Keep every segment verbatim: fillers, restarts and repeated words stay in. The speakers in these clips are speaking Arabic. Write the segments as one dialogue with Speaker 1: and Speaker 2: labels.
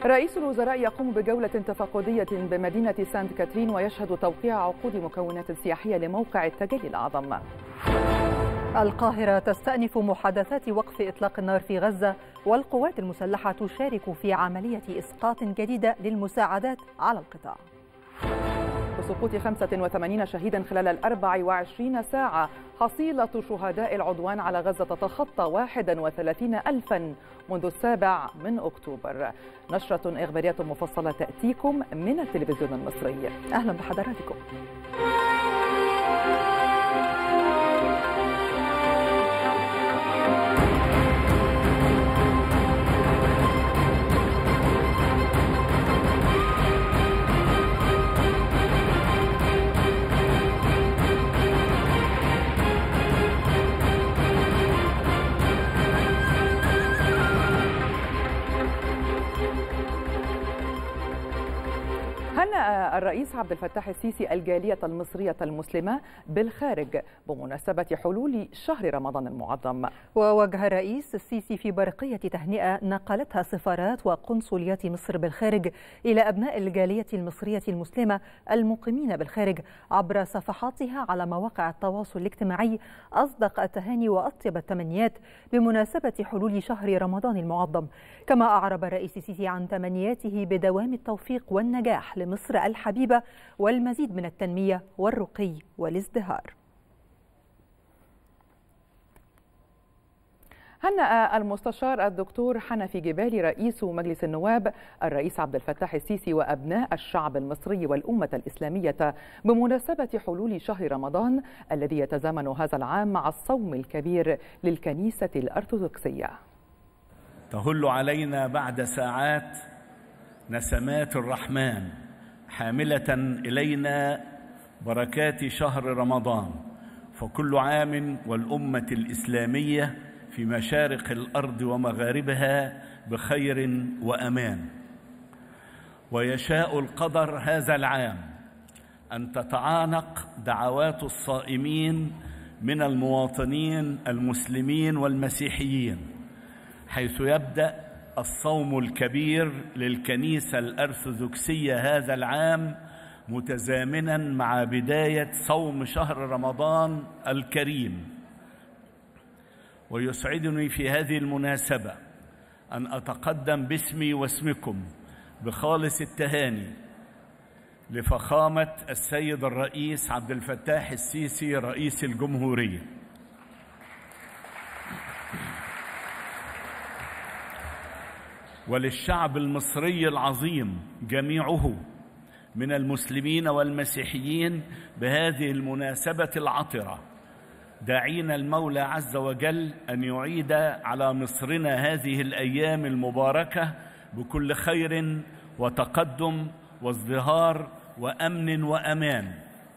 Speaker 1: رئيس الوزراء يقوم بجولة تفقدية بمدينة سانت كاترين ويشهد توقيع عقود مكونات سياحية لموقع التجلي الأعظم.
Speaker 2: القاهرة تستأنف محادثات وقف إطلاق النار في غزة، والقوات المسلحة تشارك في عملية إسقاط جديدة للمساعدات على القطاع.
Speaker 1: بسقوط خمسة وثمانين شهيدا خلال الأربع وعشرين ساعة، حصيلة شهداء العدوان على غزة تتخطى واحد وثلاثين ألفا منذ السابع من أكتوبر. نشرة إخبارية مفصلة تأتيكم من التلفزيون المصري. أهلا بحضراتكم. هنأ الرئيس عبد الفتاح السيسي الجالية المصرية المسلمة بالخارج بمناسبة حلول شهر رمضان المعظم.
Speaker 2: ووجه الرئيس السيسي في برقية تهنئة نقلتها سفارات وقنصليات مصر بالخارج إلى أبناء الجالية المصرية المسلمة المقيمين بالخارج عبر صفحاتها على مواقع التواصل الاجتماعي أصدق التهاني وأطيب التمنيات بمناسبة حلول شهر رمضان المعظم. كما أعرب الرئيس السيسي عن تمنياته بدوام التوفيق والنجاح لمصر الحبيبة والمزيد من التنمية والرقي والازدهار.
Speaker 1: هنأ المستشار الدكتور حنفي جبالي رئيس مجلس النواب الرئيس عبد الفتاح السيسي وأبناء الشعب المصري والأمة الإسلامية بمناسبة حلول شهر رمضان الذي يتزامن هذا العام مع الصوم الكبير للكنيسة الأرثوذكسية.
Speaker 3: تهل علينا بعد ساعات نسمات الرحمن حاملة إلينا بركات شهر رمضان، فكل عام والأمة الإسلامية في مشارق الأرض ومغاربها بخير وأمان. ويشاء القدر هذا العام أن تتعانق دعوات الصائمين من المواطنين المسلمين والمسيحيين، حيث يبدأ الصوم الكبير للكنيسة الأرثوذكسية هذا العام متزامنا مع بداية صوم شهر رمضان الكريم. ويسعدني في هذه المناسبة أن أتقدم باسمي واسمكم بخالص التهاني لفخامة السيد الرئيس عبد الفتاح السيسي رئيس الجمهورية، وللشعب المصري العظيم جميعه من المسلمين والمسيحيين بهذه المناسبة العطرة، داعين المولى عز وجل أن يعيد على مصرنا هذه الأيام المباركة بكل خير وتقدم وازدهار وأمن وأمان.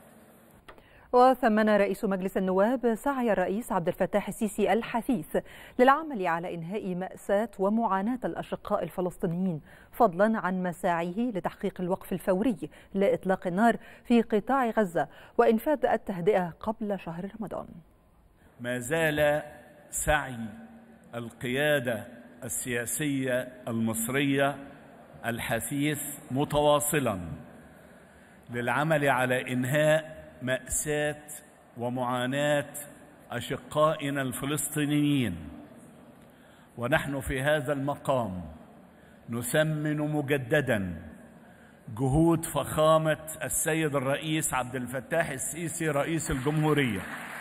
Speaker 2: وثمن رئيس مجلس النواب سعي الرئيس عبد الفتاح السيسي الحثيث للعمل على إنهاء مأساة ومعاناة الأشقاء الفلسطينيين، فضلا عن مساعيه لتحقيق الوقف الفوري لإطلاق النار في قطاع غزة وإنفاذ التهدئة قبل شهر رمضان.
Speaker 3: ما زال سعي القيادة السياسية المصرية الحثيث متواصلا للعمل على إنهاء مأساة ومعاناة أشقائنا الفلسطينيين. ونحن في هذا المقام نثمن مجددا جهود فخامة السيد الرئيس عبد الفتاح السيسي رئيس الجمهورية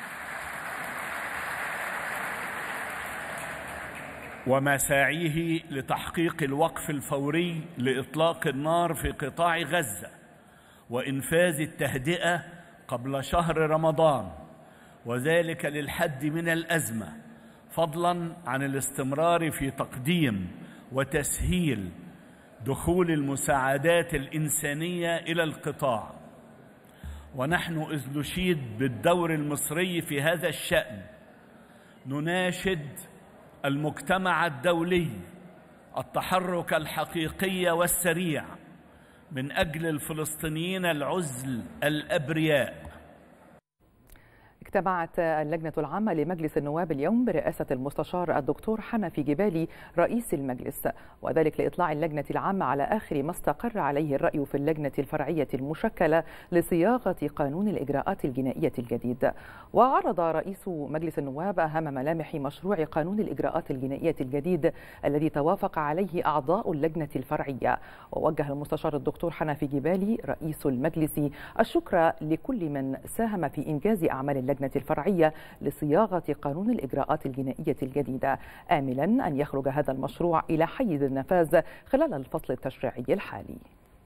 Speaker 3: ومساعيه لتحقيق الوقف الفوري لإطلاق النار في قطاع غزة وإنفاذ التهدئة قبل شهر رمضان، وذلك للحد من الأزمة، فضلا عن الاستمرار في تقديم وتسهيل دخول المساعدات الإنسانية إلى القطاع. ونحن إذ نشيد بالدور المصري في هذا الشأن نناشد المجتمع الدولي التحرك الحقيقي والسريع من أجل الفلسطينيين العزل الأبرياء.
Speaker 1: اجتمعت اللجنة العامة لمجلس النواب اليوم برئاسة المستشار الدكتور حنفي جبالي رئيس المجلس، وذلك لإطلاع اللجنة العامة على آخر ما استقر عليه الرأي في اللجنة الفرعية المشكلة لصياغة قانون الإجراءات الجنائية الجديد. وعرض رئيس مجلس النواب أهم ملامح مشروع قانون الإجراءات الجنائية الجديد الذي توافق عليه أعضاء اللجنة الفرعية. ووجه المستشار الدكتور حنفي جبالي رئيس المجلس الشكر لكل من ساهم في إنجاز أعمال اللجنة الفرعية لصياغة قانون الإجراءات الجنائية الجديدة، آملا أن يخرج هذا المشروع إلى حيز النفاذ خلال الفصل التشريعي الحالي.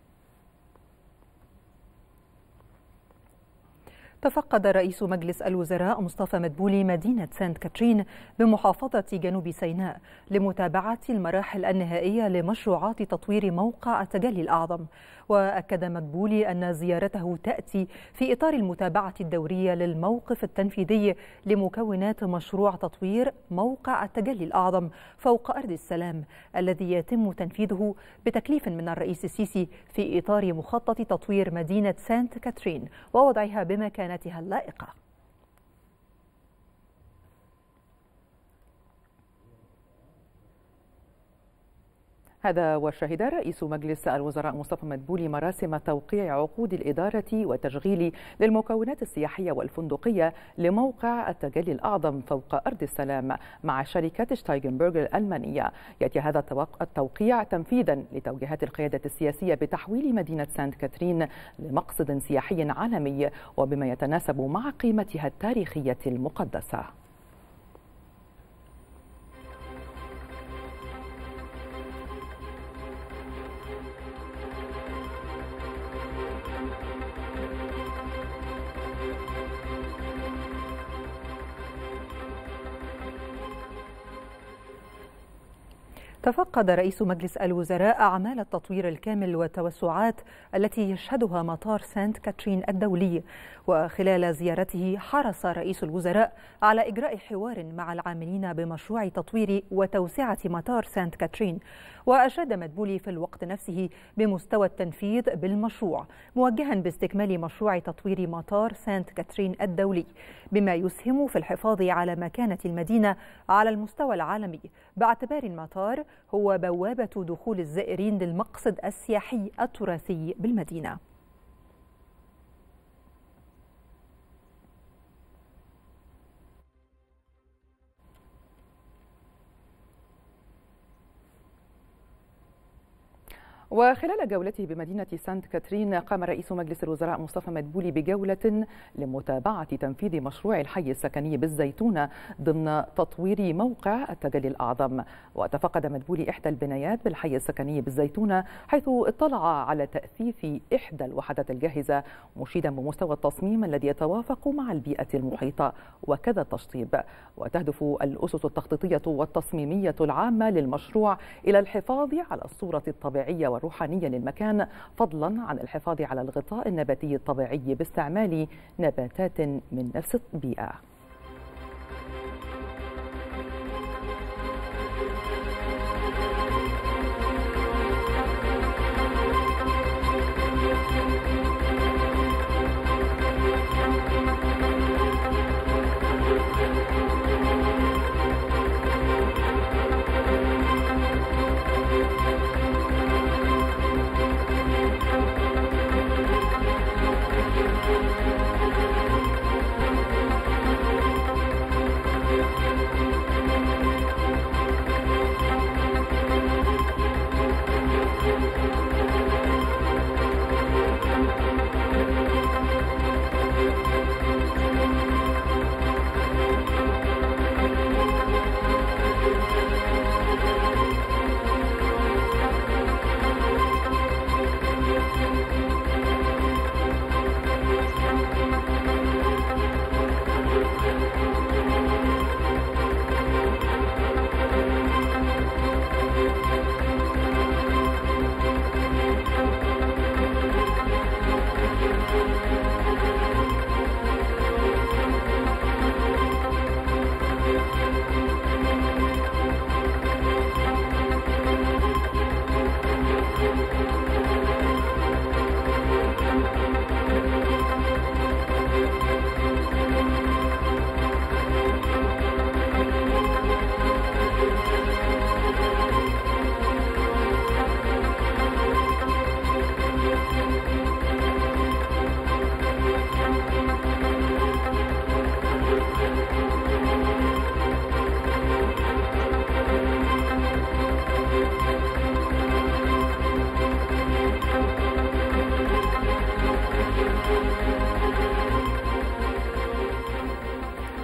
Speaker 2: تفقد رئيس مجلس الوزراء مصطفى مدبولي مدينة سانت كاترين بمحافظة جنوب سيناء لمتابعة المراحل النهائية لمشروعات تطوير موقع التجلي الأعظم. وأكد مدبولي أن زيارته تأتي في إطار المتابعة الدورية للموقف التنفيذي لمكونات مشروع تطوير موقع التجلي الأعظم فوق أرض السلام الذي يتم تنفيذه بتكليف من الرئيس السيسي في إطار مخطط تطوير مدينة سانت كاترين ووضعها بمكانتها اللائقة.
Speaker 1: هذا وشهد رئيس مجلس الوزراء مصطفى مدبولي مراسم توقيع عقود الإدارة والتشغيل للمكونات السياحية والفندقية لموقع التجلي الأعظم فوق أرض السلام مع شركة شتايجنبرغ الألمانية. يأتي هذا التوقيع تنفيذا لتوجيهات القيادة السياسية بتحويل مدينة سانت كاترين لمقصد سياحي عالمي وبما يتناسب مع قيمتها التاريخية المقدسة.
Speaker 2: تفقد رئيس مجلس الوزراء أعمال التطوير الكامل والتوسعات التي يشهدها مطار سانت كاترين الدولي. وخلال زيارته حرص رئيس الوزراء على إجراء حوار مع العاملين بمشروع تطوير وتوسعة مطار سانت كاترين. وأشاد مدبولي في الوقت نفسه بمستوى التنفيذ بالمشروع، موجها باستكمال مشروع تطوير مطار سانت كاترين الدولي بما يسهم في الحفاظ على مكانة المدينة على المستوى العالمي، باعتبار المطار هو بوابة دخول الزائرين للمقصد السياحي التراثي بالمدينة.
Speaker 1: وخلال جولته بمدينة سانت كاترين قام رئيس مجلس الوزراء مصطفى مدبولي بجولة لمتابعة تنفيذ مشروع الحي السكني بالزيتونة ضمن تطوير موقع التجلي الأعظم. وتفقد مدبولي إحدى البنايات بالحي السكني بالزيتونة حيث اطلع على تأثيث إحدى الوحدات الجاهزة مشيدا بمستوى التصميم الذي يتوافق مع البيئة المحيطة وكذا التشطيب. وتهدف الأسس التخطيطية والتصميمية العامة للمشروع إلى الحفاظ على الصورة الطبيعية والروحانية للمكان، فضلا عن الحفاظ على الغطاء النباتي الطبيعي باستعمال نباتات من نفس البيئة.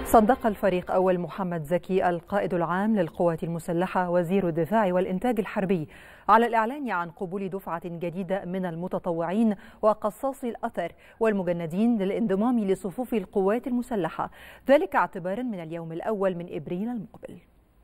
Speaker 2: صدق الفريق أول محمد زكي القائد العام للقوات المسلحة وزير الدفاع والإنتاج الحربي على الإعلان عن قبول دفعة جديدة من المتطوعين وقصاصي الأثر والمجندين للانضمام لصفوف القوات المسلحة، ذلك اعتبارا من اليوم الأول من إبريل المقبل.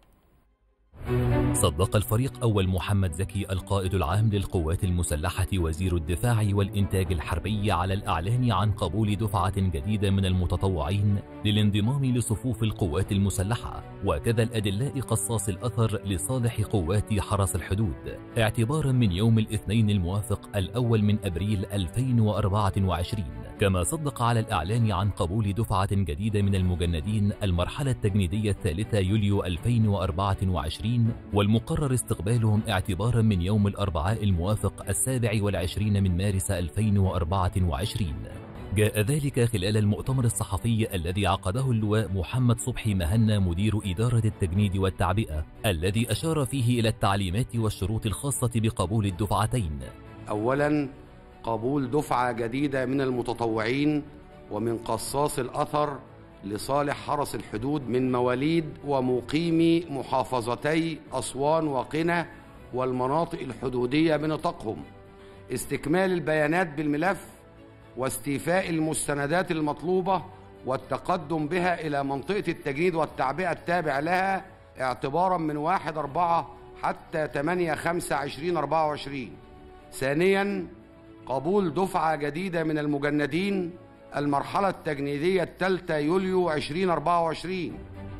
Speaker 4: صدق الفريق أول محمد زكي القائد العام للقوات المسلحة وزير الدفاع والإنتاج الحربي على الإعلان عن قبول دفعة جديدة من المتطوعين للانضمام لصفوف القوات المسلحة وكذا الأدلاء قصاص الأثر لصالح قوات حرس الحدود اعتبارا من يوم الاثنين الموافق الأول من أبريل ألفين وأربعة وعشرين. كما صدق على الإعلان عن قبول دفعة جديدة من المجندين المرحلة التجنيدية الثالثة يوليو ألفين وأربعة وعشرين والمقرر استقبالهم اعتبارا من يوم الأربعاء الموافق السابع والعشرين من مارس ألفين وأربعة وعشرين. جاء ذلك خلال المؤتمر الصحفي الذي عقده اللواء محمد صبحي مهنا مدير إدارة التجنيد والتعبئة، الذي أشار فيه إلى التعليمات والشروط الخاصة بقبول الدفعتين.
Speaker 5: أولاً، قبول دفعة جديدة من المتطوعين ومن قصاص الأثر لصالح حرس الحدود من مواليد ومقيمي محافظتي أسوان وقنا والمناطق الحدودية بنطاقهم، استكمال البيانات بالملف واستيفاء المستندات المطلوبة والتقدم بها إلى منطقة التجنيد والتعبئة التابع لها اعتباراً من واحد أربعة حتى ثمانية خمسة عشرين أربعة وعشرين. ثانياً، قبول دفعة جديدة من المجندين المرحلة التجنيدية الثالثة يوليو ألفين وأربعة وعشرين.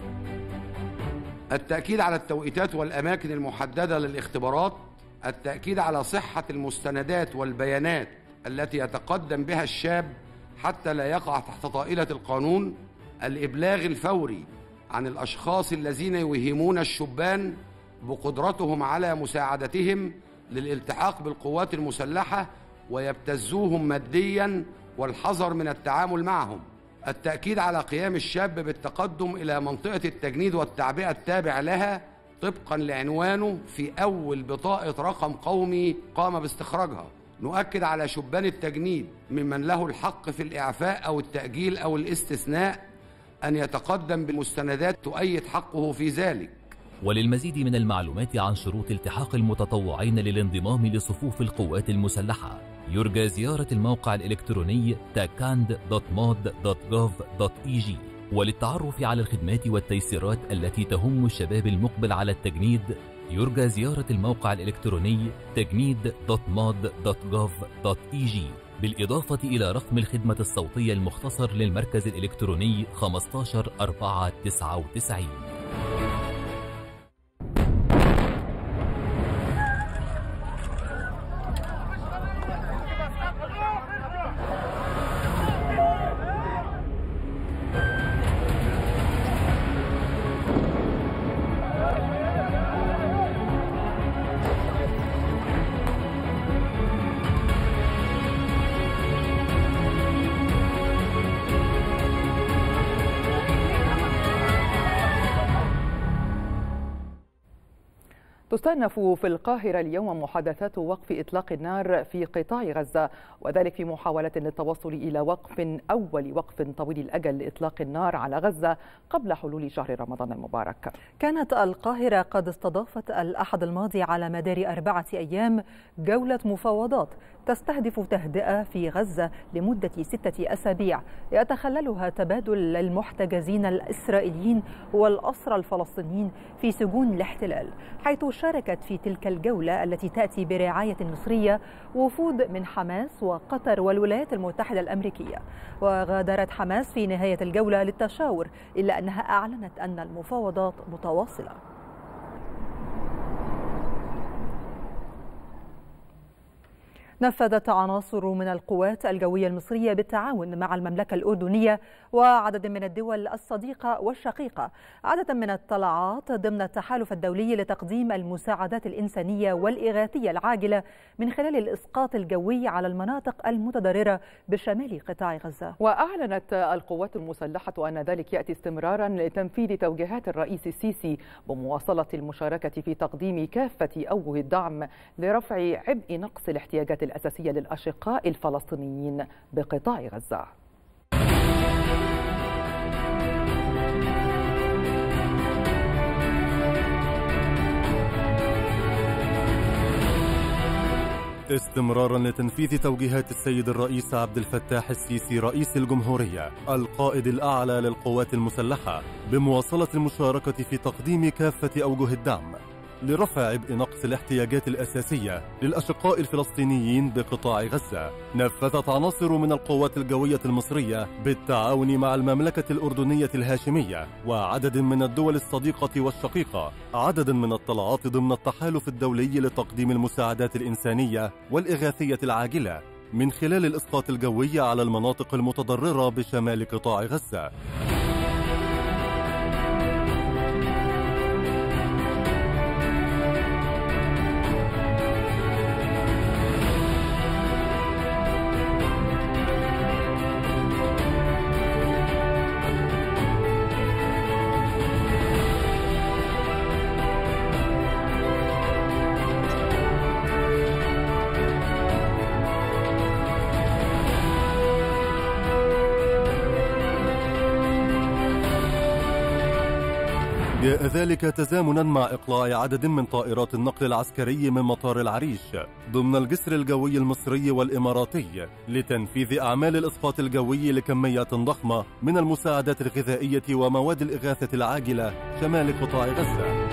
Speaker 5: التأكيد على التوقيتات والأماكن المحددة للاختبارات، التأكيد على صحة المستندات والبيانات التي يتقدم بها الشاب حتى لا يقع تحت طائلة القانون، الإبلاغ الفوري عن الأشخاص الذين يوهمون الشبان بقدرتهم على مساعدتهم للالتحاق بالقوات المسلحة ويبتزوهم مادياً والحذر من التعامل معهم، التأكيد على قيام الشاب بالتقدم إلى منطقة التجنيد والتعبئة التابع لها طبقاً لعنوانه في أول بطاقة رقم قومي قام باستخراجها. نؤكد على شبان التجنيد ممن له الحق في الإعفاء أو التأجيل أو الاستثناء أن يتقدم بمستندات تؤيد حقه في ذلك.
Speaker 4: وللمزيد من المعلومات عن شروط التحاق المتطوعين للانضمام لصفوف القوات المسلحة يرجى زيارة الموقع الإلكتروني تاكاند دوت مود دوت جوف دوت إي جي. وللتعرف على الخدمات والتيسيرات التي تهم الشباب المقبل على التجنيد يرجى زيارة الموقع الإلكتروني تجنيد دوت مود دوت جوف دوت إي جي، بالإضافة إلى رقم الخدمة الصوتية المختصر للمركز الإلكتروني خمسة عشر أربعة تسعة وتسعين.
Speaker 1: تستأنف في القاهرة اليوم محادثات وقف إطلاق النار في قطاع غزة، وذلك في محاولة للتوصل إلى وقف أول وقف طويل الأجل لإطلاق النار على غزة قبل حلول شهر رمضان المبارك.
Speaker 2: كانت القاهرة قد استضافت الأحد الماضي على مدار أربعة أيام جولة مفاوضات تستهدف تهدئة في غزة لمدة ستة أسابيع يتخللها تبادل المحتجزين الإسرائيليين والأسرى الفلسطينيين في سجون الاحتلال، حيث شاركت في تلك الجولة التي تأتي برعاية مصرية وفود من حماس وقطر والولايات المتحدة الأمريكية. وغادرت حماس في نهاية الجولة للتشاور، إلا أنها أعلنت أن المفاوضات متواصلة. نفذت عناصر من القوات الجوية المصرية بالتعاون مع المملكة الأردنية وعدد من الدول الصديقة والشقيقة عدد من الطلعات ضمن التحالف الدولي لتقديم المساعدات الإنسانية والإغاثية العاجلة من خلال الإسقاط الجوي على المناطق المتضررة بشمال قطاع غزة.
Speaker 1: وأعلنت القوات المسلحة أن ذلك يأتي استمرارا لتنفيذ توجيهات الرئيس السيسي بمواصلة المشاركة في تقديم كافة أوجه الدعم لرفع عبء نقص الاحتياجات الأساسية للأشقاء الفلسطينيين بقطاع غزة.
Speaker 6: استمرارا لتنفيذ توجيهات السيد الرئيس عبد الفتاح السيسي رئيس الجمهورية القائد الأعلى للقوات المسلحة بمواصلة المشاركة في تقديم كافة أوجه الدعم لرفع عبء نقص الاحتياجات الأساسية للأشقاء الفلسطينيين بقطاع غزة. نفذت عناصر من القوات الجوية المصرية بالتعاون مع المملكة الأردنية الهاشمية وعدد من الدول الصديقة والشقيقة عددا من الطلعات ضمن التحالف الدولي لتقديم المساعدات الإنسانية والإغاثية العاجلة من خلال الإسقاط الجوي على المناطق المتضررة بشمال قطاع غزة. جاء ذلك تزامنا مع إقلاع عدد من طائرات النقل العسكري من مطار العريش ضمن الجسر الجوي المصري والإماراتي لتنفيذ أعمال الإسقاط الجوي لكميات ضخمة من المساعدات الغذائية ومواد الإغاثة العاجلة شمال قطاع غزة.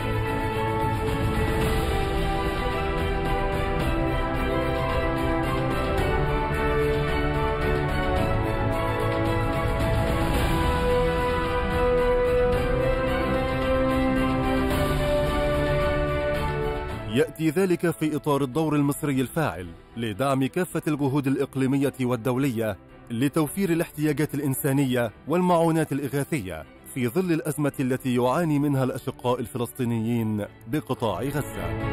Speaker 6: يأتي ذلك في إطار الدور المصري الفاعل لدعم كافة الجهود الإقليمية والدولية لتوفير الاحتياجات الإنسانية والمعونات الإغاثية في ظل الأزمة التي يعاني منها الأشقاء الفلسطينيين بقطاع غزة.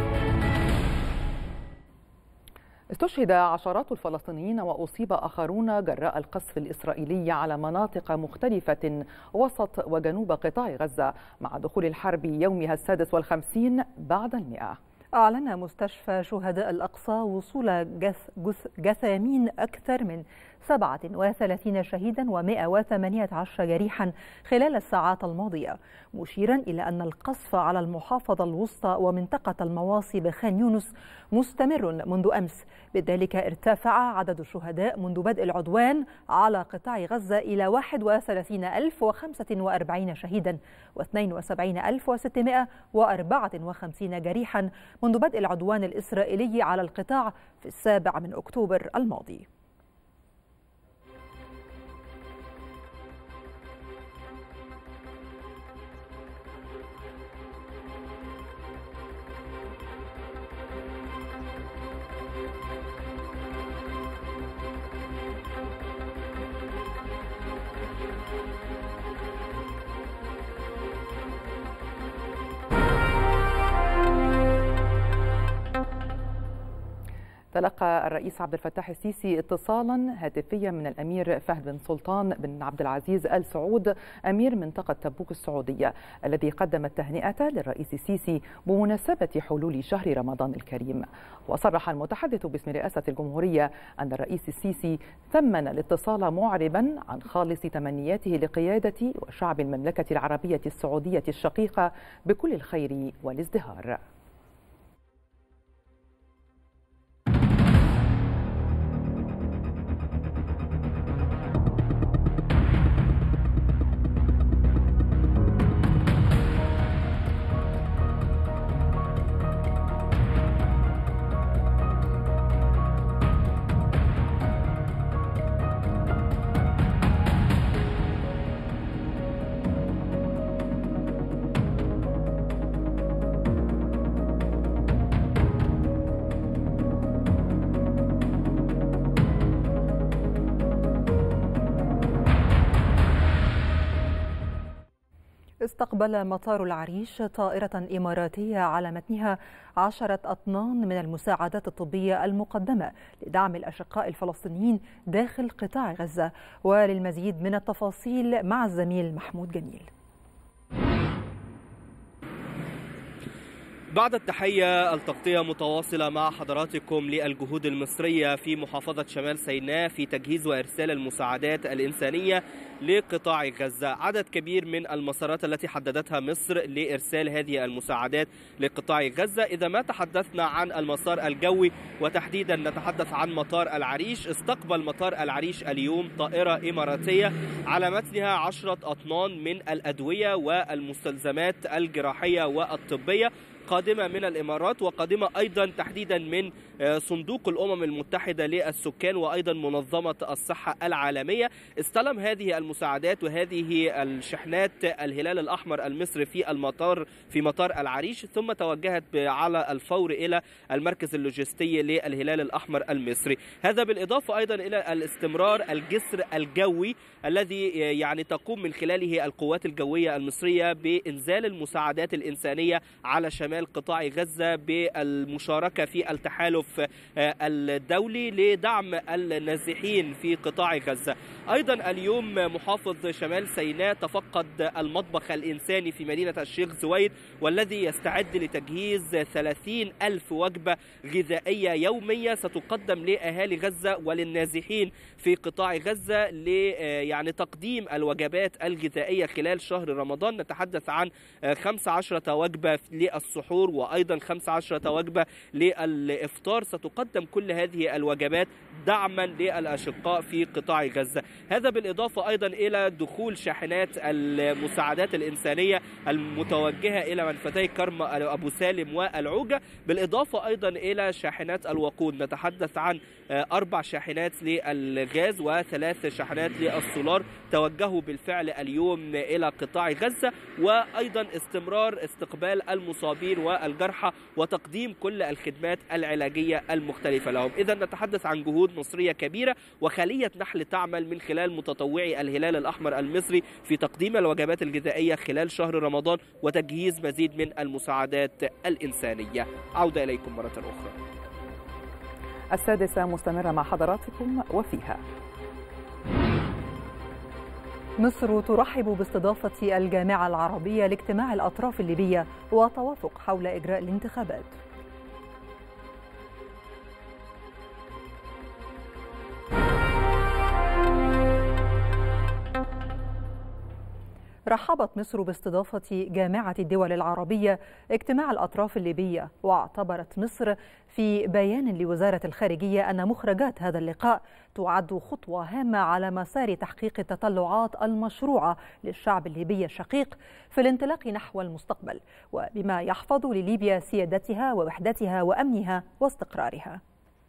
Speaker 1: استشهد عشرات الفلسطينيين وأصيب آخرون جراء القصف الإسرائيلي على مناطق مختلفة وسط وجنوب قطاع غزة مع دخول الحرب يومها السادس والخمسين بعد المئة.
Speaker 2: أعلن مستشفى شهداء الأقصى وصول جث جث جثامين أكثر من سبعة وثلاثين شهيدا ومئة وثمانية عشر جريحا خلال الساعات الماضية، مشيرا إلى أن القصف على المحافظة الوسطى ومنطقة المواصي بخان يونس مستمر منذ أمس. بذلك ارتفع عدد الشهداء منذ بدء العدوان على قطاع غزة إلى واحد وثلاثين ألف وخمسة وأربعين شهيدا واثنين وسبعين ألف وستمئة وأربعة وخمسين جريحا منذ بدء العدوان الإسرائيلي على القطاع في السابع من أكتوبر الماضي.
Speaker 1: تلقى الرئيس عبد الفتاح السيسي اتصالا هاتفيا من الأمير فهد بن سلطان بن عبد العزيز آل سعود أمير منطقة تبوك السعودية، الذي قدم التهنئة للرئيس السيسي بمناسبة حلول شهر رمضان الكريم. وصرح المتحدث باسم رئاسة الجمهورية أن الرئيس السيسي ثمن الاتصال معربا عن خالص تمنياته لقيادة وشعب المملكة العربية السعودية الشقيقة بكل الخير والازدهار. استقبل مطار العريش طائرة إماراتية على متنها عشرة أطنان من المساعدات الطبية المقدمة لدعم الأشقاء الفلسطينيين داخل قطاع غزة. وللمزيد من التفاصيل مع الزميل محمود جميل.
Speaker 7: بعد التحية، التغطية متواصلة مع حضراتكم للجهود المصرية في محافظة شمال سيناء في تجهيز وإرسال المساعدات الإنسانية لقطاع غزة. عدد كبير من المسارات التي حددتها مصر لإرسال هذه المساعدات لقطاع غزة. إذا ما تحدثنا عن المسار الجوي وتحديدا نتحدث عن مطار العريش، استقبل مطار العريش اليوم طائرة إماراتية على متنها عشرة أطنان من الأدوية والمستلزمات الجراحية والطبية قادمة من الإمارات، وقادمة أيضا تحديدا من صندوق الأمم المتحدة للسكان وأيضا منظمة الصحة العالمية. استلم هذه المساعدات وهذه الشحنات الهلال الأحمر المصري في المطار في مطار العريش، ثم توجهت على الفور إلى المركز اللوجستي للهلال الأحمر المصري. هذا بالإضافة أيضا إلى الاستمرار الجسر الجوي الذي يعني تقوم من خلاله القوات الجوية المصرية بإنزال المساعدات الإنسانية على شمال قطاع غزة بالمشاركة في التحالف الدولي لدعم النازحين في قطاع غزة. أيضا اليوم محافظ شمال سيناء تفقد المطبخ الإنساني في مدينة الشيخ زويد، والذي يستعد لتجهيز ثلاثين ألف وجبة غذائية يومية ستقدم لأهالي غزة وللنازحين في قطاع غزة ل يعني تقديم الوجبات الغذائية خلال شهر رمضان. نتحدث عن خمس عشرة وجبة للسحور وأيضا خمس عشرة وجبة للإفطار. ستقدم كل هذه الوجبات دعما للأشقاء في قطاع غزة. هذا بالإضافة أيضا إلى دخول شاحنات المساعدات الإنسانية المتوجهة إلى منفتي كرم أبو سالم والعوجة، بالإضافة أيضا إلى شاحنات الوقود. نتحدث عن أربع شاحنات للغاز وثلاث شاحنات للسولار توجهوا بالفعل اليوم إلى قطاع غزة، وأيضا استمرار استقبال المصابين والجرحى وتقديم كل الخدمات العلاجية المختلفة لهم. إذا نتحدث عن جهود مصرية كبيرة وخلية نحل تعمل من خلال متطوعي الهلال الأحمر المصري في تقديم الوجبات الغذائية خلال شهر رمضان وتجهيز مزيد من المساعدات الإنسانية. عودة إليكم مرة أخرى.
Speaker 1: السادسة مستمرة مع حضراتكم وفيها.
Speaker 2: مصر ترحب باستضافة الجامعة العربية لاجتماع الأطراف الليبية وتوافق حول إجراء الانتخابات. رحبت مصر باستضافة جامعة الدول العربية اجتماع الأطراف الليبية، واعتبرت مصر في بيان لوزارة الخارجية أن مخرجات هذا اللقاء تعد خطوة هامة على مسار تحقيق التطلعات المشروعة للشعب الليبي الشقيق في الانطلاق نحو المستقبل، وبما يحفظ لليبيا سيادتها ووحدتها وأمنها واستقرارها.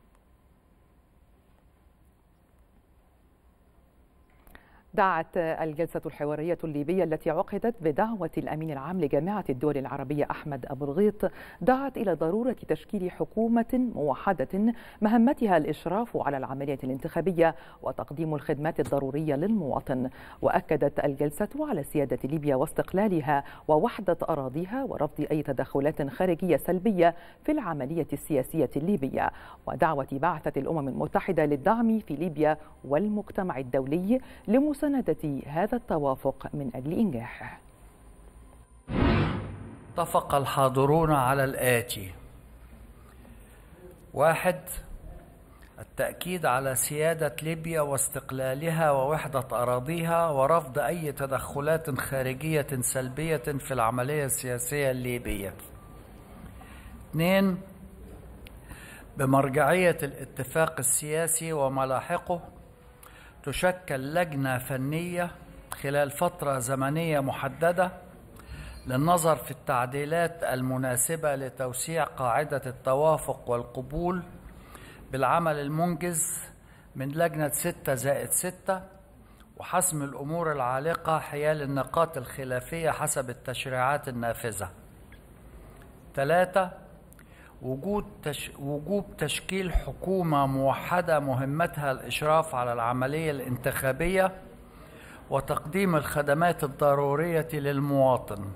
Speaker 1: دعت الجلسة الحوارية الليبية التي عقدت بدعوة الأمين العام لجامعة الدول العربية أحمد أبو الغيط دعت إلى ضرورة تشكيل حكومة موحدة مهمتها الإشراف على العملية الانتخابية وتقديم الخدمات الضرورية للمواطن. وأكدت الجلسة على سيادة ليبيا واستقلالها ووحدة أراضيها ورفض أي تدخلات خارجية سلبية في العملية السياسية الليبية، ودعوة بعثة الأمم المتحدة للدعم في ليبيا والمجتمع الدولي لمساندة سندة هذا التوافق من أجل إنجاحه.
Speaker 8: اتفق الحاضرون على الآتي: واحد، التأكيد على سيادة ليبيا واستقلالها ووحدة أراضيها ورفض أي تدخلات خارجية سلبية في العملية السياسية الليبية. اثنين، بمرجعية الاتفاق السياسي وملاحقه تشكل لجنة فنية خلال فترة زمنية محددة للنظر في التعديلات المناسبة لتوسيع قاعدة التوافق والقبول بالعمل المنجز من لجنة ستة زائد ستة وحسم الأمور العالقة حيال النقاط الخلافية حسب التشريعات النافذة. ثلاثة، وجود تش... وجوب تشكيل حكومة موحدة مهمتها الإشراف على العملية الانتخابية وتقديم الخدمات الضرورية للمواطن.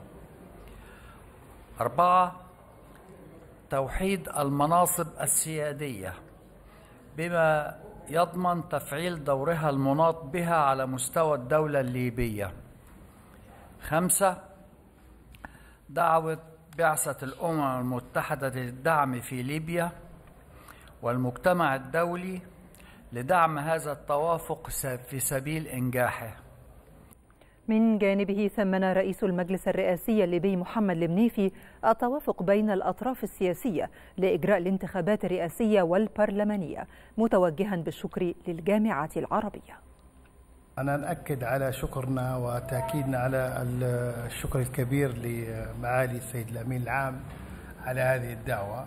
Speaker 8: أربعة، توحيد المناصب السيادية بما يضمن تفعيل دورها المناط بها على مستوى الدولة الليبية. خمسة، دعوة بعثة الأمم المتحدة للدعم في ليبيا والمجتمع الدولي لدعم هذا التوافق في سبيل إنجاحه.
Speaker 2: من جانبه ثمن رئيس المجلس الرئاسي الليبي محمد المنيفي التوافق بين الأطراف السياسية لإجراء الانتخابات الرئاسية والبرلمانية، متوجها بالشكر للجامعة العربية.
Speaker 9: أنا نأكد على شكرنا وتأكيدنا على الشكر الكبير لمعالي السيد الأمين العام على هذه الدعوة،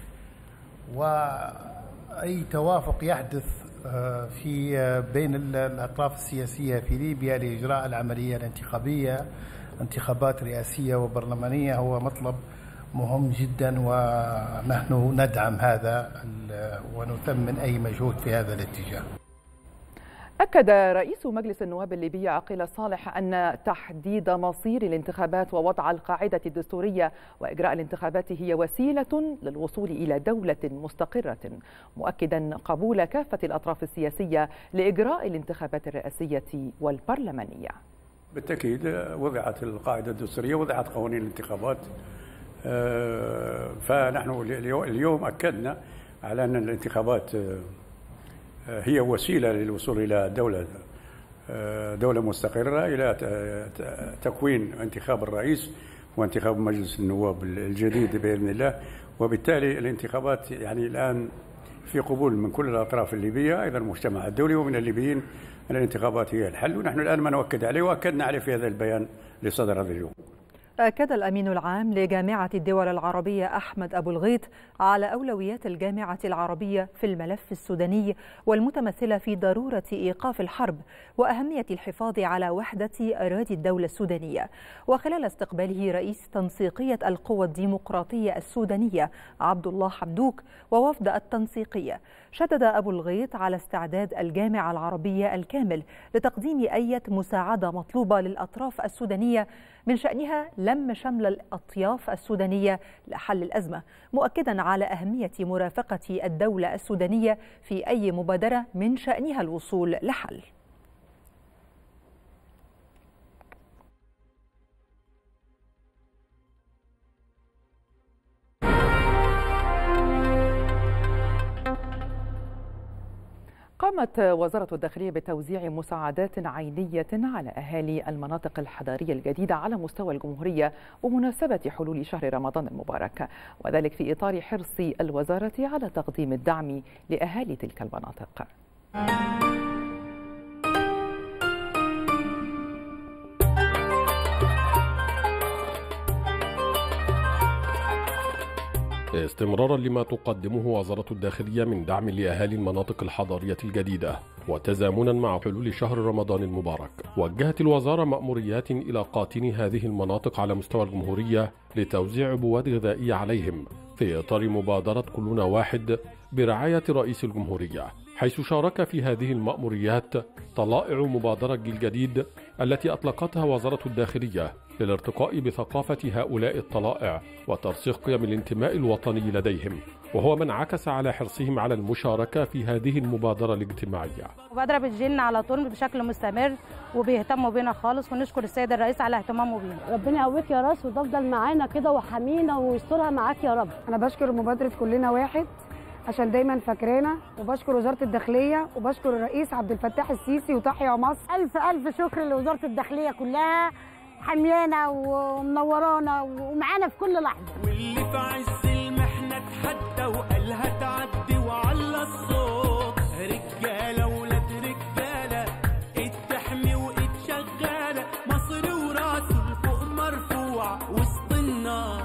Speaker 9: وأي توافق يحدث في بين الأطراف السياسية في ليبيا لإجراء العملية الانتخابية، انتخابات رئاسية وبرلمانية، هو مطلب مهم جدا، ونحن ندعم هذا ونثمن أي مجهود في هذا الاتجاه.
Speaker 1: أكد رئيس مجلس النواب الليبي عقيل صالح أن تحديد مصير الانتخابات ووضع القاعدة الدستورية وإجراء الانتخابات هي وسيلة للوصول إلى دولة مستقرة، مؤكدا قبول كافة الأطراف السياسية لإجراء الانتخابات الرئاسية والبرلمانية.
Speaker 10: بالتأكيد وضعت القاعدة الدستورية، وضعت قوانين الانتخابات، فنحن اليوم أكدنا على أن الانتخابات هي وسيلة للوصول إلى دولة دولة مستقرة، إلى تكوين انتخاب الرئيس وانتخاب مجلس النواب الجديد بإذن الله. وبالتالي الانتخابات يعني الآن في قبول من كل الأطراف الليبية، أيضا المجتمع الدولي ومن الليبيين، أن الانتخابات هي الحل، ونحن الآن ما نؤكد عليه وأكدنا عليه في هذا البيان لصدر هذا اليوم.
Speaker 2: أكد الأمين العام لجامعة الدول العربية أحمد أبو الغيط على أولويات الجامعة العربية في الملف السوداني، والمتمثلة في ضرورة إيقاف الحرب وأهمية الحفاظ على وحدة أراضي الدولة السودانية. وخلال استقباله رئيس تنسيقية القوى الديمقراطية السودانية عبد الله حمدوك ووفد التنسيقية، شدد أبو الغيط على استعداد الجامعة العربية الكامل لتقديم أي مساعدة مطلوبة للأطراف السودانية من شأنها لم شمل الأطياف السودانية لحل الأزمة، مؤكدا على أهمية مرافقة الدولة السودانية في أي مبادرة من شأنها الوصول لحل.
Speaker 1: قامت وزارة الداخلية بتوزيع مساعدات عينية على أهالي المناطق الحضرية الجديدة على مستوى الجمهورية بمناسبة حلول شهر رمضان المبارك، وذلك في إطار حرص الوزارة على تقديم الدعم لأهالي تلك المناطق.
Speaker 11: استمرارا لما تقدمه وزارة الداخلية من دعم لأهالي المناطق الحضرية الجديدة، وتزامنا مع حلول شهر رمضان المبارك، وجهت الوزارة مأموريات إلى قاطني هذه المناطق على مستوى الجمهورية لتوزيع عبوات غذائية عليهم في إطار مبادرة كلنا واحد برعاية رئيس الجمهورية، حيث شارك في هذه المأموريات طلائع مبادرة جيل جديد التي أطلقتها وزارة الداخلية للارتقاء بثقافة هؤلاء الطلائع وترسيخ قيم الانتماء الوطني لديهم، وهو من عكس على حرصهم على المشاركة في هذه المبادرة الاجتماعية.
Speaker 12: مبادرة بتجيلنا على طول بشكل مستمر وبيهتموا بينا خالص، ونشكر السيد الرئيس على اهتمامه بينا.
Speaker 13: ربنا يقويك يا راس وتفضل معانا كده وحمينا ويسترها معاك يا رب.
Speaker 14: أنا بشكر مبادرة كلنا واحد عشان دايما فاكرانا، وبشكر وزارة الداخلية وبشكر الرئيس عبد الفتاح السيسي وتحيا مصر.
Speaker 13: ألف ألف شكر لوزارة الداخلية كلها، حميانا ومنورانا ومعانا في كل لحظة.
Speaker 15: واللي في عز المحنة اتحدى وقالها تعدي وعلى الصوت، رجالة ولاد رجالة اتحمي واتشغالة، مصر وراسه لفوق مرفوع وسط النار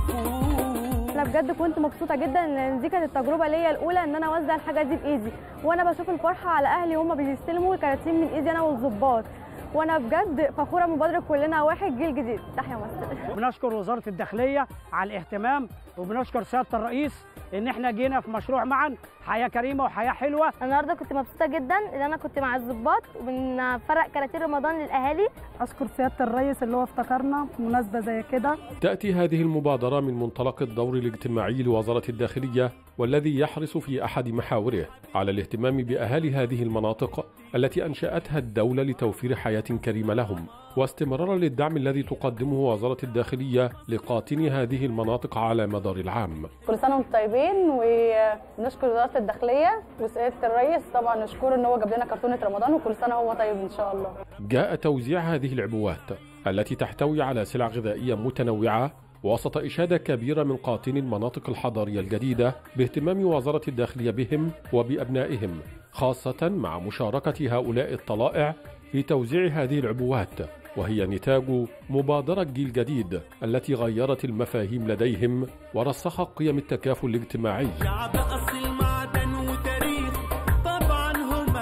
Speaker 15: بفوق.
Speaker 16: أنا بجد كنت مبسوطة جدا إن دي كانت التجربة ليا الأولى إن أنا أوزع الحاجة دي بإيدي، وأنا بشوف الفرحة على أهلي وهم بيستلموا الكراتين من إيدي أنا والظباط، وانا بجد فخوره مبادره كلنا واحد جيل جديد. تحيا مصر.
Speaker 17: بنشكر وزاره الداخليه على الاهتمام، وبنشكر سياده الرئيس ان احنا جينا في مشروع معا حياه كريمه وحياه حلوه.
Speaker 16: النهارده كنت مبسوطه جدا ان انا كنت مع الضباط وبنفرق كراتين رمضان للاهالي.
Speaker 14: اشكر سياده الرئيس اللي هو افتكرنا في مناسبه زي كده.
Speaker 11: تاتي هذه المبادره من منطلق الدور الاجتماعي لوزاره الداخليه، والذي يحرص في احد محاوره على الاهتمام باهالي هذه المناطق التي انشاتها الدوله لتوفير حياه حياة كريمة لهم، واستمرارا للدعم الذي تقدمه وزارة الداخلية لقاطني هذه المناطق على مدار العام.
Speaker 18: كل سنة وانتم طيبين، ونشكر وزارة الداخلية وسيادة الرئيس طبعا نشكره ان هو جاب لنا كرتونة رمضان، وكل سنة هو طيب ان شاء الله.
Speaker 11: جاء توزيع هذه العبوات التي تحتوي على سلع غذائية متنوعة وسط إشادة كبيرة من قاطني المناطق الحضارية الجديدة باهتمام وزارة الداخلية بهم وبأبنائهم، خاصة مع مشاركة هؤلاء الطلائع في توزيع هذه العبوات، وهي نتاج مبادرة جيل جديد التي غيرت المفاهيم لديهم ورسخت قيم التكافل الاجتماعي.
Speaker 15: شعب أصيل معدن وتاريخ طبعا هم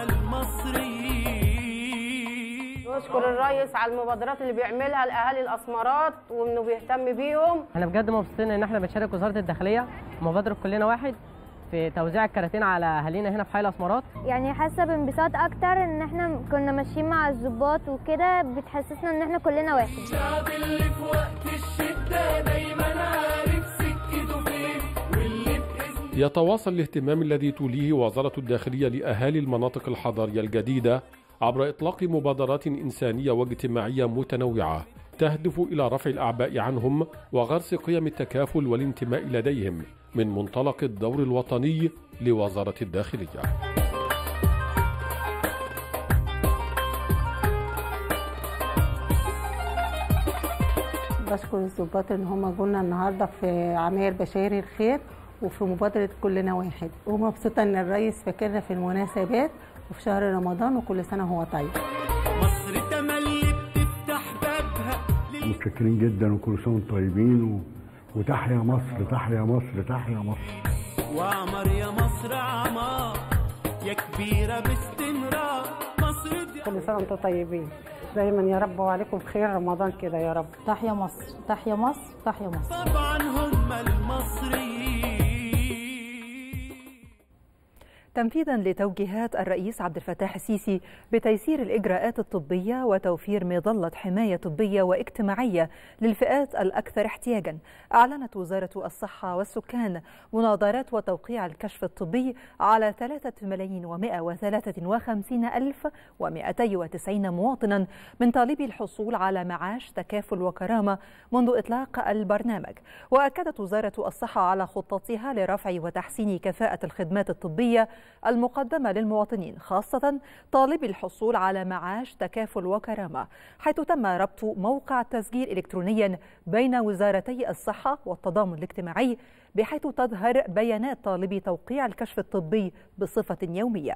Speaker 15: المصريين.
Speaker 19: نشكر الرئيس على المبادرات اللي بيعملها لأهالي الأسمرات وإنه بيهتم بيهم.
Speaker 20: احنا بجد مبسوطين إن احنا بنشارك وزارة الداخلية مبادرة كلنا واحد في توزيع الكراتين على اهالينا هنا في حي الاسمرات.
Speaker 16: يعني حاسه بانبساط اكتر ان احنا كنا ماشيين مع الضباط وكده، بتحسسنا ان احنا كلنا واحد.
Speaker 15: الشعب اللي في وقت الشده دايما عارف سكته فين واللي باذن.
Speaker 11: يتواصل الاهتمام الذي توليه وزارة الداخلية لأهالي المناطق الحضارية الجديدة عبر إطلاق مبادرات إنسانية واجتماعية متنوعة تهدف إلى رفع الأعباء عنهم وغرس قيم التكافل والانتماء لديهم من منطلق الدور الوطني لوزارة الداخلية.
Speaker 21: بشكر الضباط ان هم جولنا النهارده في عماير بشاير الخير وفي مبادرة كلنا واحد، ومبسوطة ان الرئيس فاكرنا في المناسبات وفي شهر رمضان، وكل سنة هو طيب.
Speaker 15: مصر تملي بتفتح بابها.
Speaker 22: متشكرين جدا وكل سنة وانتم طيبين و... وتحيا مصر تحيا مصر تحيا مصر.
Speaker 15: وعمر يا مصر عمار يا كبيرة باستمرار مصر دي.
Speaker 21: كل سنة وانتم طيبين دايما يا رب، وعليكم بخير رمضان كده يا رب.
Speaker 23: تحيا مصر تحيا مصر تحيا مصر.
Speaker 15: طبعا هم المصريين.
Speaker 2: تنفيذا لتوجيهات الرئيس عبد الفتاح السيسي بتيسير الإجراءات الطبية وتوفير مظلة حماية طبية واجتماعية للفئات الأكثر احتياجا، أعلنت وزارة الصحة والسكان مناظرات وتوقيع الكشف الطبي على ثلاثة ملايين ومائة وثلاثة وخمسين ألف ومائتين وتسعين مواطنا من طالبي الحصول على معاش تكافل وكرامة منذ إطلاق البرنامج. وأكدت وزارة الصحة على خطتها لرفع وتحسين كفاءة الخدمات الطبية المقدمة للمواطنين، خاصة طالبي الحصول على معاش تكافل وكرامة، حيث تم ربط موقع تسجيل إلكترونيا بين وزارتي الصحة والتضامن الاجتماعي، بحيث تظهر بيانات طالبي توقيع الكشف الطبي بصفة يومية.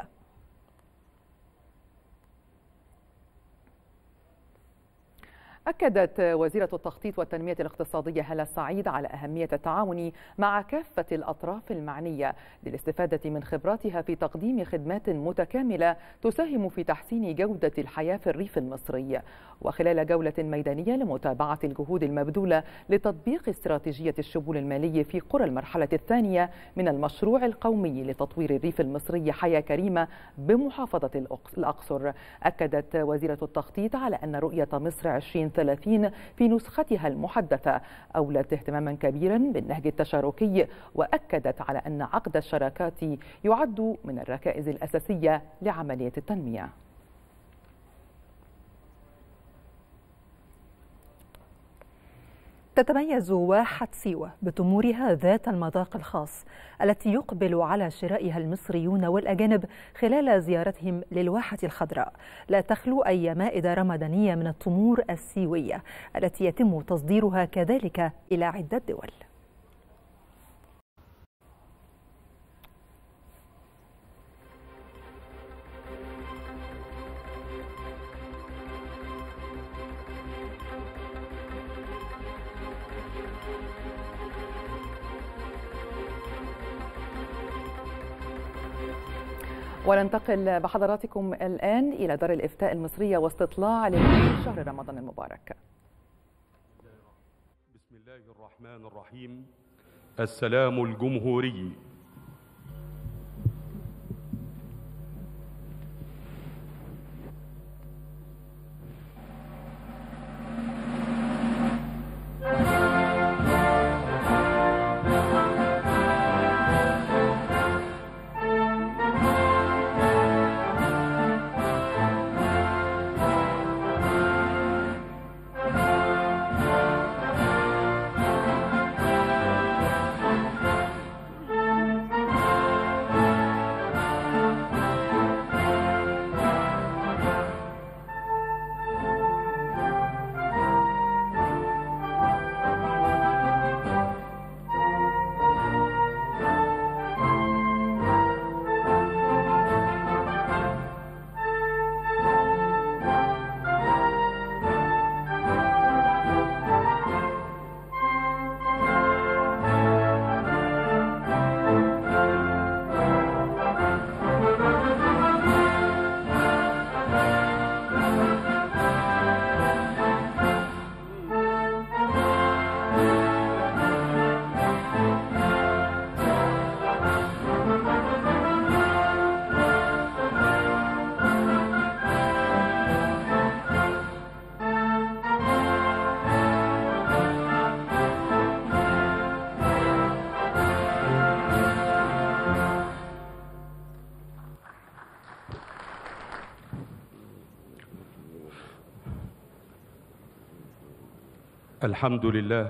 Speaker 1: أكدت وزيرة التخطيط والتنمية الاقتصادية هالة السعيد على أهمية التعاون مع كافة الأطراف المعنية للاستفادة من خبراتها في تقديم خدمات متكاملة تساهم في تحسين جودة الحياة في الريف المصري. وخلال جولة ميدانية لمتابعة الجهود المبذولة لتطبيق استراتيجية الشمول المالي في قرى المرحلة الثانية من المشروع القومي لتطوير الريف المصري حياة كريمة بمحافظة الأقصر، أكدت وزيرة التخطيط على أن رؤية مصر عشرين ثلاثين في نسختها المحدثة أولت اهتماما كبيرا بالنهج التشاركي، وأكدت على أن عقد الشراكات يعد من الركائز الأساسية لعملية التنمية.
Speaker 2: تتميز واحة سيوة بتمورها ذات المذاق الخاص التي يقبل على شرائها المصريون والأجانب خلال زيارتهم للواحة الخضراء. لا تخلو أي مائدة رمضانية من التمور السيوية التي يتم تصديرها كذلك إلى عدة دول.
Speaker 1: وننتقل بحضراتكم الآن إلى دار الإفتاء المصرية واستطلاع لشهر رمضان المبارك.
Speaker 24: بسم الله الرحمن الرحيم. السلام الجمهوري. الحمد لله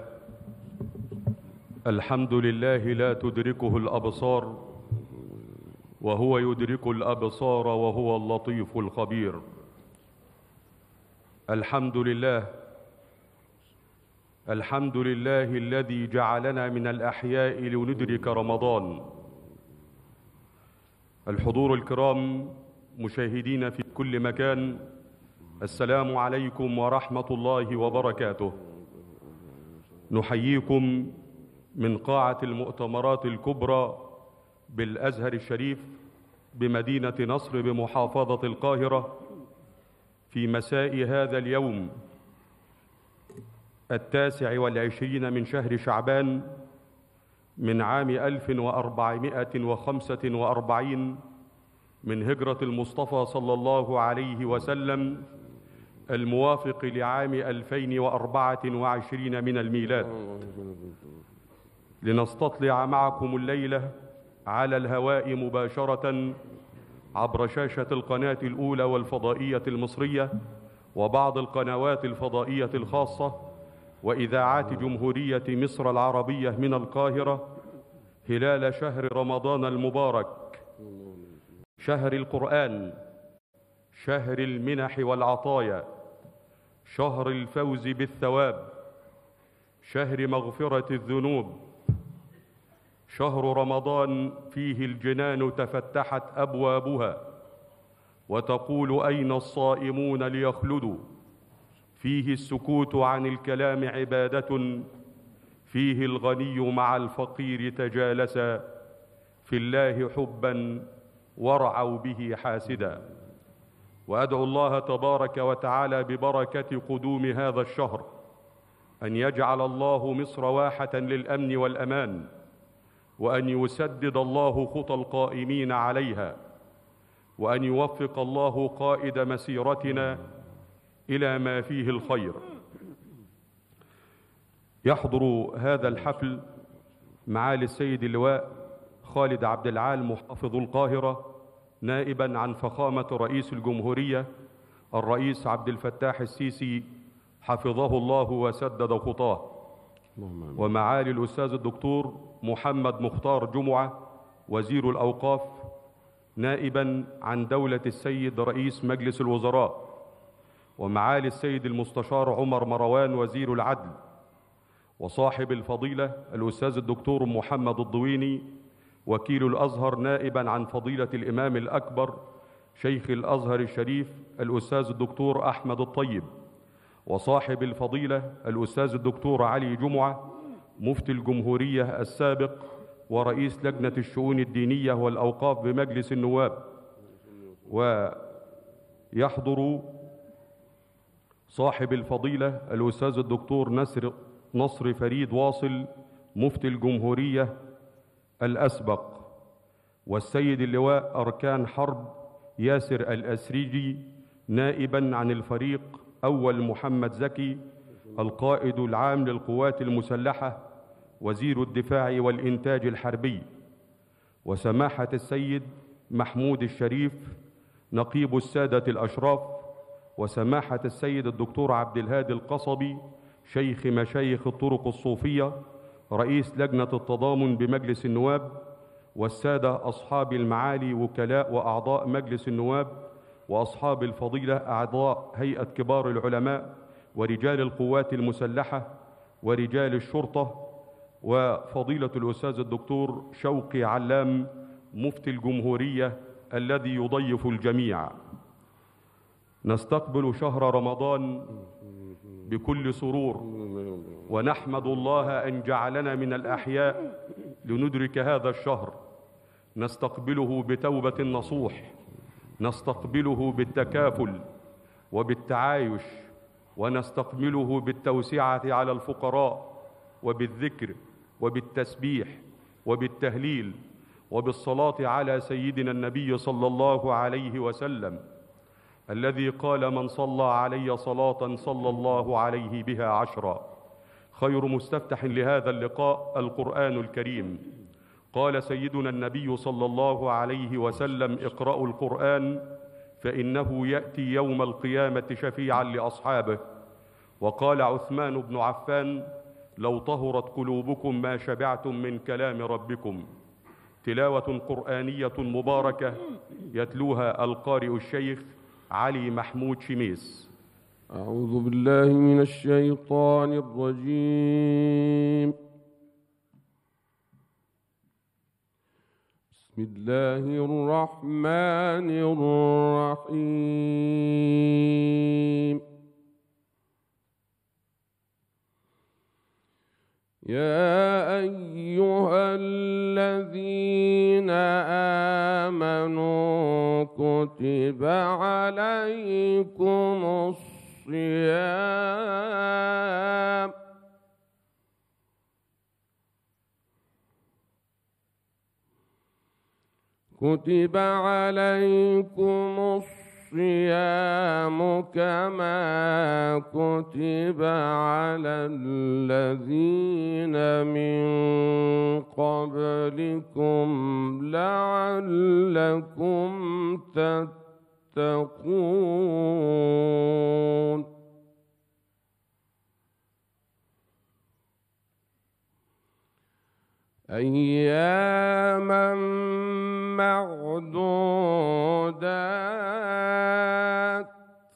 Speaker 24: الحمد لله لا تدركه الأبصار وهو يدرك الأبصار وهو اللطيف الخبير. الحمد لله الحمد لله الذي جعلنا من الأحياء لندرك رمضان. الحضور الكرام مشاهدين في كل مكان، السلام عليكم ورحمة الله وبركاته. نحييكم من قاعة المؤتمرات الكبرى بالأزهر الشريف بمدينة نصر بمحافظة القاهرة في مساء هذا اليوم التاسع والعشرين من شهر شعبان من عام ألف وأربعمائة وخمسة وأربعين من هجرة المصطفى صلى الله عليه وسلم، الموافق لعام ألفين وأربعة وعشرين من الميلاد، لنستطلع معكم الليلة على الهواء مباشرة عبر شاشة القناة الأولى والفضائية المصرية وبعض القنوات الفضائية الخاصة وإذاعات جمهورية مصر العربية من القاهرة هلال شهر رمضان المبارك، شهر القرآن، شهر المنح والعطايا، شهر الفوز بالثواب، شهر مغفرة الذنوب، شهر رمضان فيه الجنان تفتحت أبوابها وتقول أين الصائمون ليخلدوا، فيه السكوت عن الكلام عبادة، فيه الغني مع الفقير تجالسا، في الله حبا ورعوا به حاسدا. وأدعو الله تبارك وتعالى ببركة قدوم هذا الشهر أن يجعل الله مصر واحة للأمن والأمان، وأن يسدد الله خطى القائمين عليها، وأن يوفق الله قائد مسيرتنا إلى ما فيه الخير. يحضر هذا الحفل معالي السيد اللواء خالد عبد العال محافظ القاهرة نائبا عن فخامة رئيس الجمهورية الرئيس عبد الفتاح السيسي حفظه الله وسدد خطاه، ومعالي الأستاذ الدكتور محمد مختار جمعة وزير الأوقاف نائبا عن دولة السيد رئيس مجلس الوزراء، ومعالي السيد المستشار عمر مروان وزير العدل، وصاحب الفضيلة الأستاذ الدكتور محمد الضويني وكيل الأزهر نائبا عن فضيلة الإمام الأكبر شيخ الأزهر الشريف الأستاذ الدكتور أحمد الطيب، وصاحب الفضيلة الأستاذ الدكتور علي جمعة مفتي الجمهورية السابق ورئيس لجنة الشؤون الدينية والأوقاف بمجلس النواب. ويحضر صاحب الفضيلة الأستاذ الدكتور نصر نصر فريد واصل مفتي الجمهورية الأسبق، والسيد اللواء أركان حرب ياسر الأسريجي نائبا عن الفريق أول محمد زكي القائد العام للقوات المسلحة وزير الدفاع والإنتاج الحربي، وسماحة السيد محمود الشريف نقيب السادة الأشراف، وسماحة السيد الدكتور عبد الهادي القصبي شيخ مشايخ الطرق الصوفية رئيس لجنة التضامن بمجلس النواب، والسادة أصحاب المعالي وكلاء وأعضاء مجلس النواب، وأصحاب الفضيلة أعضاء هيئة كبار العلماء ورجال القوات المسلحة ورجال الشرطة، وفضيلة الأستاذ الدكتور شوقي علام مفتي الجمهورية الذي يضيف الجميع. نستقبل شهر رمضان بكل سرور، ونحمد الله أن جعلنا من الأحياء لندرك هذا الشهر. نستقبله بتوبة نصوح، نستقبله بالتكافل وبالتعايش، ونستقبله بالتوسعة على الفقراء وبالذكر وبالتسبيح وبالتهليل وبالصلاة على سيدنا النبي صلى الله عليه وسلم الذي قال من صلى علي صلاة صلى الله عليه بها عشرا. خير مستفتح لهذا اللقاء القرآن الكريم. قال سيدنا النبي صلى الله عليه وسلم اقرأوا القرآن فإنه يأتي يوم القيامة شفيعا لأصحابه. وقال عثمان بن عفان: لو طهرت قلوبكم ما شبعتم من كلام ربكم. تلاوة قرآنية مباركة يتلوها القارئ الشيخ علي محمود شميس.
Speaker 3: أعوذ بالله من الشيطان الرجيم. بسم الله الرحمن الرحيم. يا أيها الذين آمنوا كتب عليكم الصيام كتب عليكم الصيام كما كتب على الذين من قبلكم لعلكم تتقون. أياما معدودات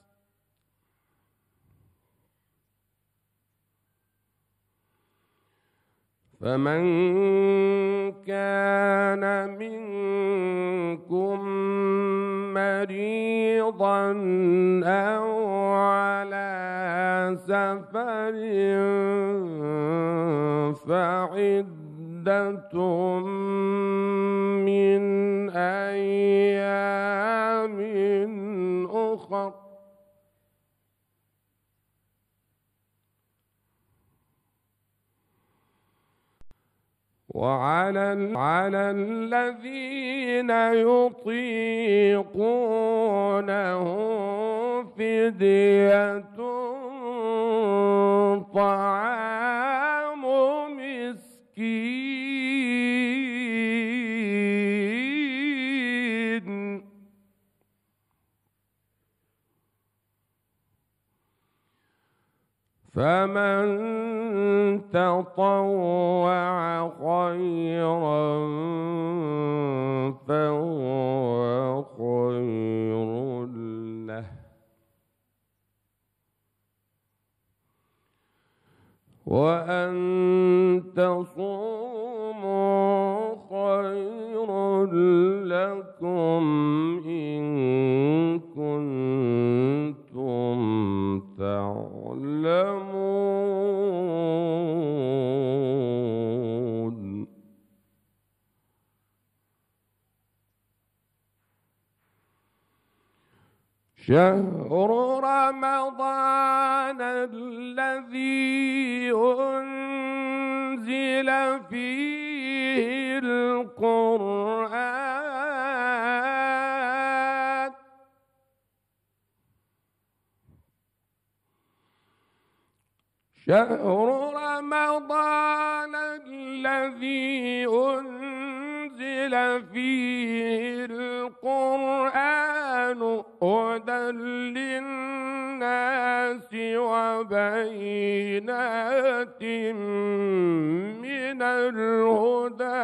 Speaker 3: فمن كان منكم مريضا أو على سفر فعدة من أيام أخر وعلى على الذين يطيقونه فدية طعام مسكين فمن تطوع خيرا فهو خير له وأن تصوموا خير لكم إن كنتم تعلمون. شهر رمضان الذي أنزل فيه القرآن شهر رمضان الذي أنزل فيه القرآن هدى للناس وبينات من الهدى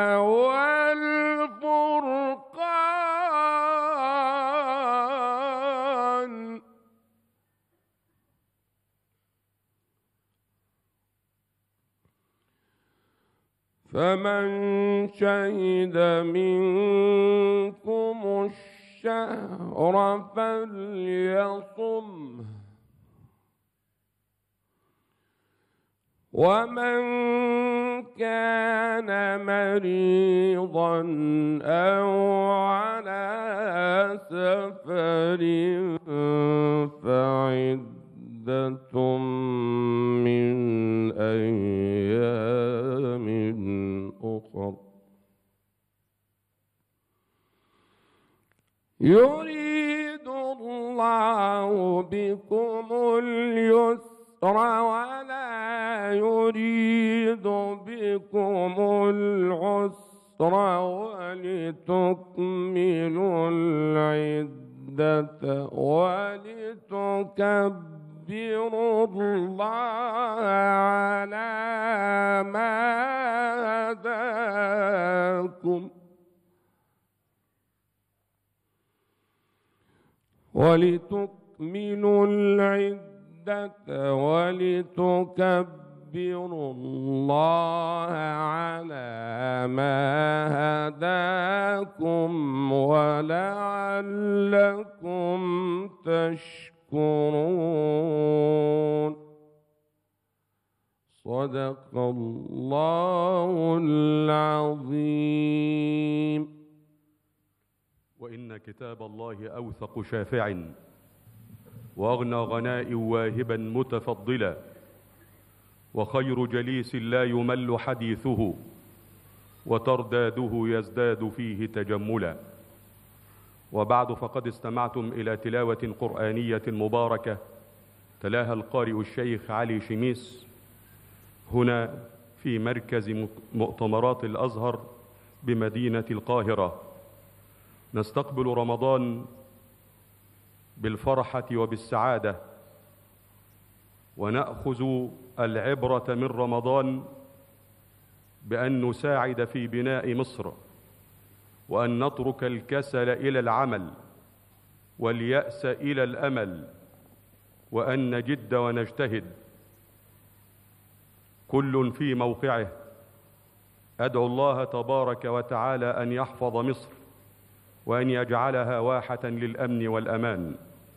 Speaker 3: والفرقان فمن شهد منكم الشهر فليصم ومن كان مريضا أو على سفر فعدة من أيام أخر يريد الله بكم اليسر ولا يريد بكم العسر ولتكملوا العدة ولتكبروا الله على ما هداكم ولتكملوا العدة ولتكبروا الله على ما هداكم ولعلكم تشكرون. صدق الله العظيم.
Speaker 24: وإن كتاب الله أوثق شافع وأغنى غناء واهبا متفضلا وخير جليس لا يمل حديثه وترداده يزداد فيه تجملا. وبعد فقد استمعتم إلى تلاوة قرآنية مباركة تلاها القارئ الشيخ علي شميس هنا في مركز مؤتمرات الأزهر بمدينة القاهرة. نستقبل رمضان بالفرحة وبالسعادة، ونأخذ العبرة من رمضان بأن نساعد في بناء مصر، وأن نترك الكسل إلى العمل واليأس إلى الأمل، وأن نجد ونجتهد كل في موقعه. أدعو الله تبارك وتعالى أن يحفظ مصر وأن يجعلها واحة للأمن والأمان.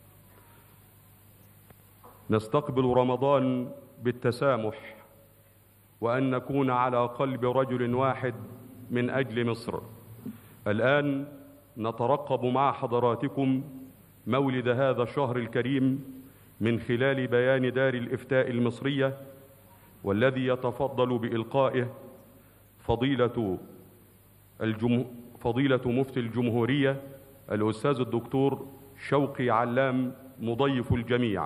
Speaker 24: نستقبل رمضان بالتسامح، وأن نكون على قلب رجل واحد من أجل مصر. الآن نترقب مع حضراتكم مولد هذا الشهر الكريم من خلال بيان دار الإفتاء المصرية، والذي يتفضل بإلقائه فضيلة الجمهور فضيلة مفتي الجمهورية الأستاذ الدكتور شوقي علام مضيف الجميع.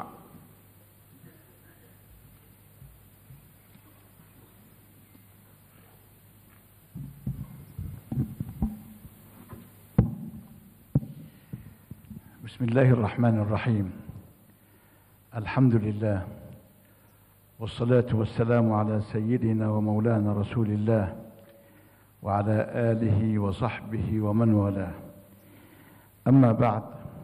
Speaker 4: بسم الله الرحمن الرحيم. الحمد لله والصلاة والسلام على سيدنا ومولانا رسول الله وعلى آله وصحبه ومن والاه. أما بعد،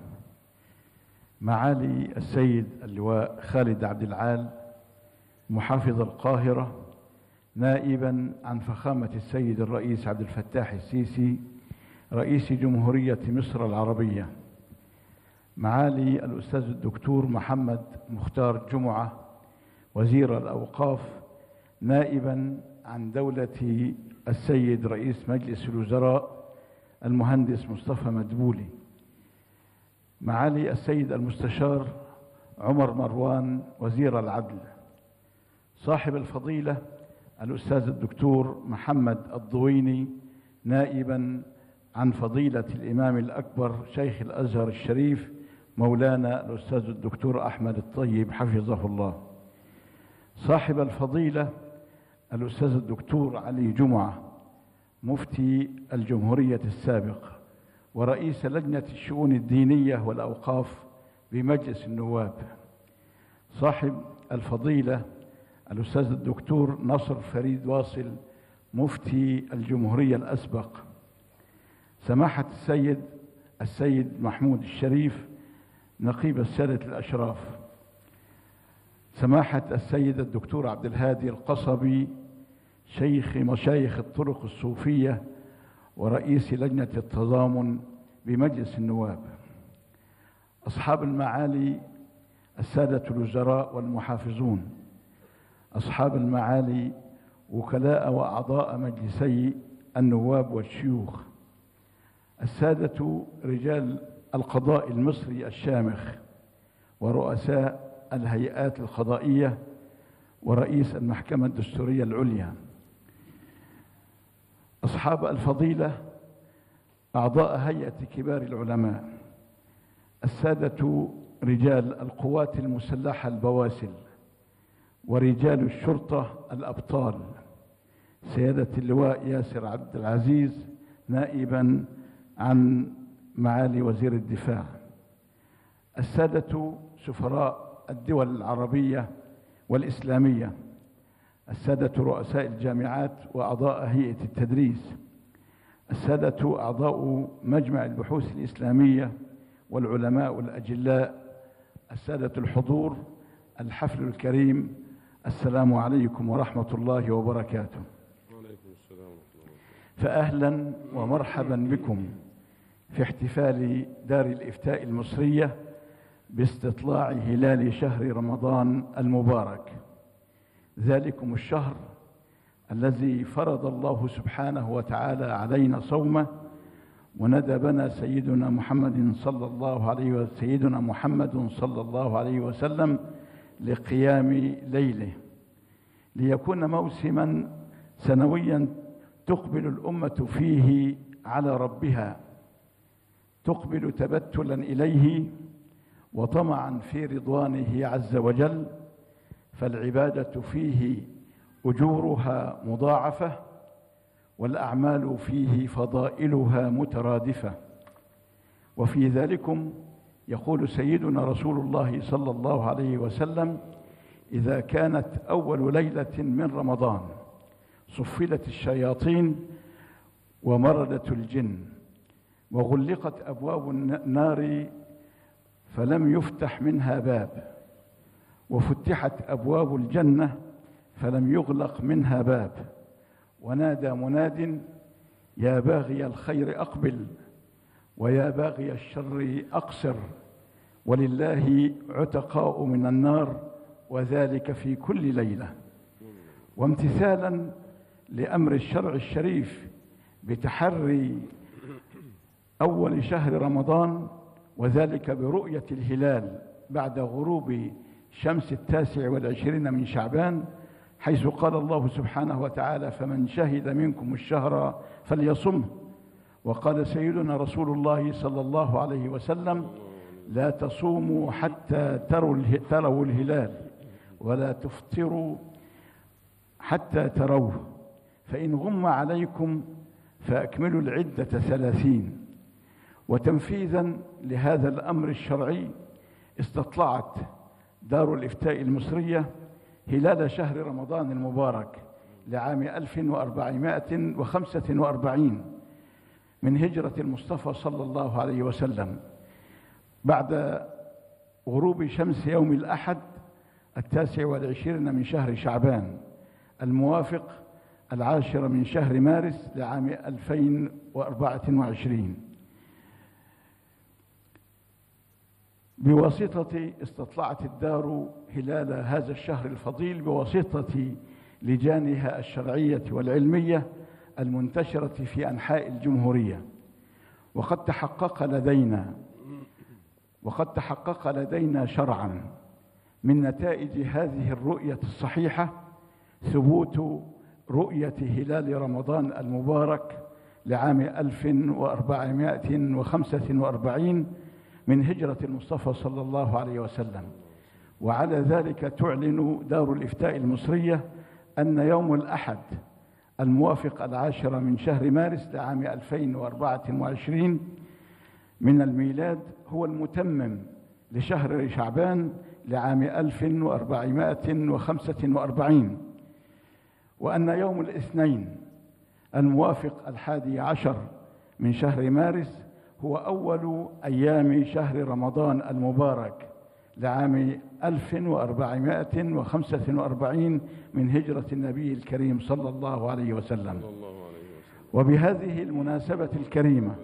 Speaker 4: معالي السيد اللواء خالد عبد العال محافظ القاهرة، نائبا عن فخامة السيد الرئيس عبد الفتاح السيسي رئيس جمهورية مصر العربية، معالي الأستاذ الدكتور محمد مختار جمعة وزير الأوقاف نائبا عن دولة السيد رئيس مجلس الوزراء المهندس مصطفى مدبولي، معالي السيد المستشار عمر مروان وزير العدل، صاحب الفضيلة الأستاذ الدكتور محمد الضويني نائبا عن فضيلة الإمام الأكبر شيخ الأزهر الشريف مولانا الأستاذ الدكتور أحمد الطيب حفظه الله، صاحب الفضيلة الأستاذ الدكتور علي جمعة مفتي الجمهورية السابق ورئيس لجنة الشؤون الدينية والأوقاف بمجلس النواب، صاحب الفضيلة الأستاذ الدكتور نصر فريد واصل مفتي الجمهورية الأسبق، سماحة السيد السيد محمود الشريف نقيب السادة الأشراف، سماحة السيد الدكتور عبد الهادي القصبي شيخ مشايخ الطرق الصوفية ورئيس لجنة التضامن بمجلس النواب، أصحاب المعالي السادة الوزراء والمحافظون، أصحاب المعالي وكلاء وأعضاء مجلسي النواب والشيوخ، السادة رجال القضاء المصري الشامخ ورؤساء الهيئات القضائية ورئيس المحكمة الدستورية العليا، أصحاب الفضيلة أعضاء هيئة كبار العلماء، السادة رجال القوات المسلحة البواسل ورجال الشرطة الأبطال، سيادة اللواء ياسر عبد العزيز نائبا عن معالي وزير الدفاع، السادة سفراء الدول العربية والإسلامية، السادة رؤساء الجامعات وأعضاء هيئة التدريس، السادة أعضاء مجمع البحوث الإسلامية والعلماء الأجلاء، السادة الحضور، الحفل الكريم، السلام عليكم ورحمة الله وبركاته. فأهلا ومرحبا بكم في احتفال دار الإفتاء المصرية باستطلاع هلال شهر رمضان المبارك، ذلكم الشهر الذي فرض الله سبحانه وتعالى علينا صومه، وندبنا سيدنا محمد صلى الله عليه وسلم سيدنا محمد صلى الله عليه وسلم لقيام ليله، ليكون موسما سنويا تقبل الأمة فيه على ربها، تقبل تبتلا إليه وطمعا في رضوانه عز وجل، فالعبادة فيه أجورها مضاعفة، والأعمال فيه فضائلها مترادفة. وفي ذلكم يقول سيدنا رسول الله صلى الله عليه وسلم: إذا كانت أول ليلة من رمضان صفلت الشياطين ومردت الجن وغلقت أبواب النار فلم يفتح منها باب، وفتحت أبواب الجنة فلم يغلق منها باب، ونادى مناد: يا باغي الخير أقبل ويا باغي الشر أقصر، ولله عتقاء من النار، وذلك في كل ليلة. وامتثالا لأمر الشرع الشريف بتحري أول شهر رمضان، وذلك برؤية الهلال بعد غروب شمس التاسع والعشرين من شعبان، حيث قال الله سبحانه وتعالى: فمن شهد منكم الشهر فليصمه. وقال سيدنا رسول الله صلى الله عليه وسلم: لا تصوموا حتى تروا الهلال ولا تفطروا حتى تروه، فإن غم عليكم فأكملوا العدة ثلاثين. وتنفيذا لهذا الأمر الشرعي استطلعت دار الإفتاء المصرية هلال شهر رمضان المبارك لعام ألف وأربعمائة وخمسة وأربعين من هجرة المصطفى صلى الله عليه وسلم، بعد غروب شمس يوم الأحد التاسع والعشرين من شهر شعبان الموافق العاشر من شهر مارس لعام ألفين وأربعة وعشرين. بواسطة استطلعت الدار هلال هذا الشهر الفضيل بواسطة لجانها الشرعية والعلمية المنتشرة في أنحاء الجمهورية، وقد تحقق لدينا وقد تحقق لدينا شرعا من نتائج هذه الرؤية الصحيحة ثبوت رؤية هلال رمضان المبارك لعام ألف وأربعمائة وخمسة وأربعين من هجرة المصطفى صلى الله عليه وسلم. وعلى ذلك تعلن دار الإفتاء المصرية أن يوم الأحد الموافق العاشر من شهر مارس لعام ألفين وأربعة وعشرين من الميلاد هو المتمم لشهر شعبان لعام ألف وأربعمائة وخمسة وأربعين، وأن يوم الاثنين الموافق الحادي عشر من شهر مارس هو أول أيام شهر رمضان المبارك لعام ألف وأربعمائة وخمسة وأربعين من هجرة النبي الكريم صلى الله عليه وسلم. وبهذه المناسبة الكريمة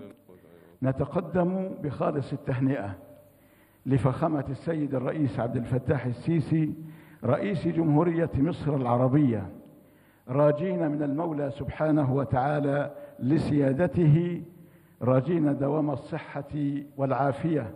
Speaker 4: نتقدم بخالص التهنئة لفخامة السيد الرئيس عبد الفتاح السيسي رئيس جمهورية مصر العربية، راجين من المولى سبحانه وتعالى لسيادته، راجين دوام الصحة والعافية،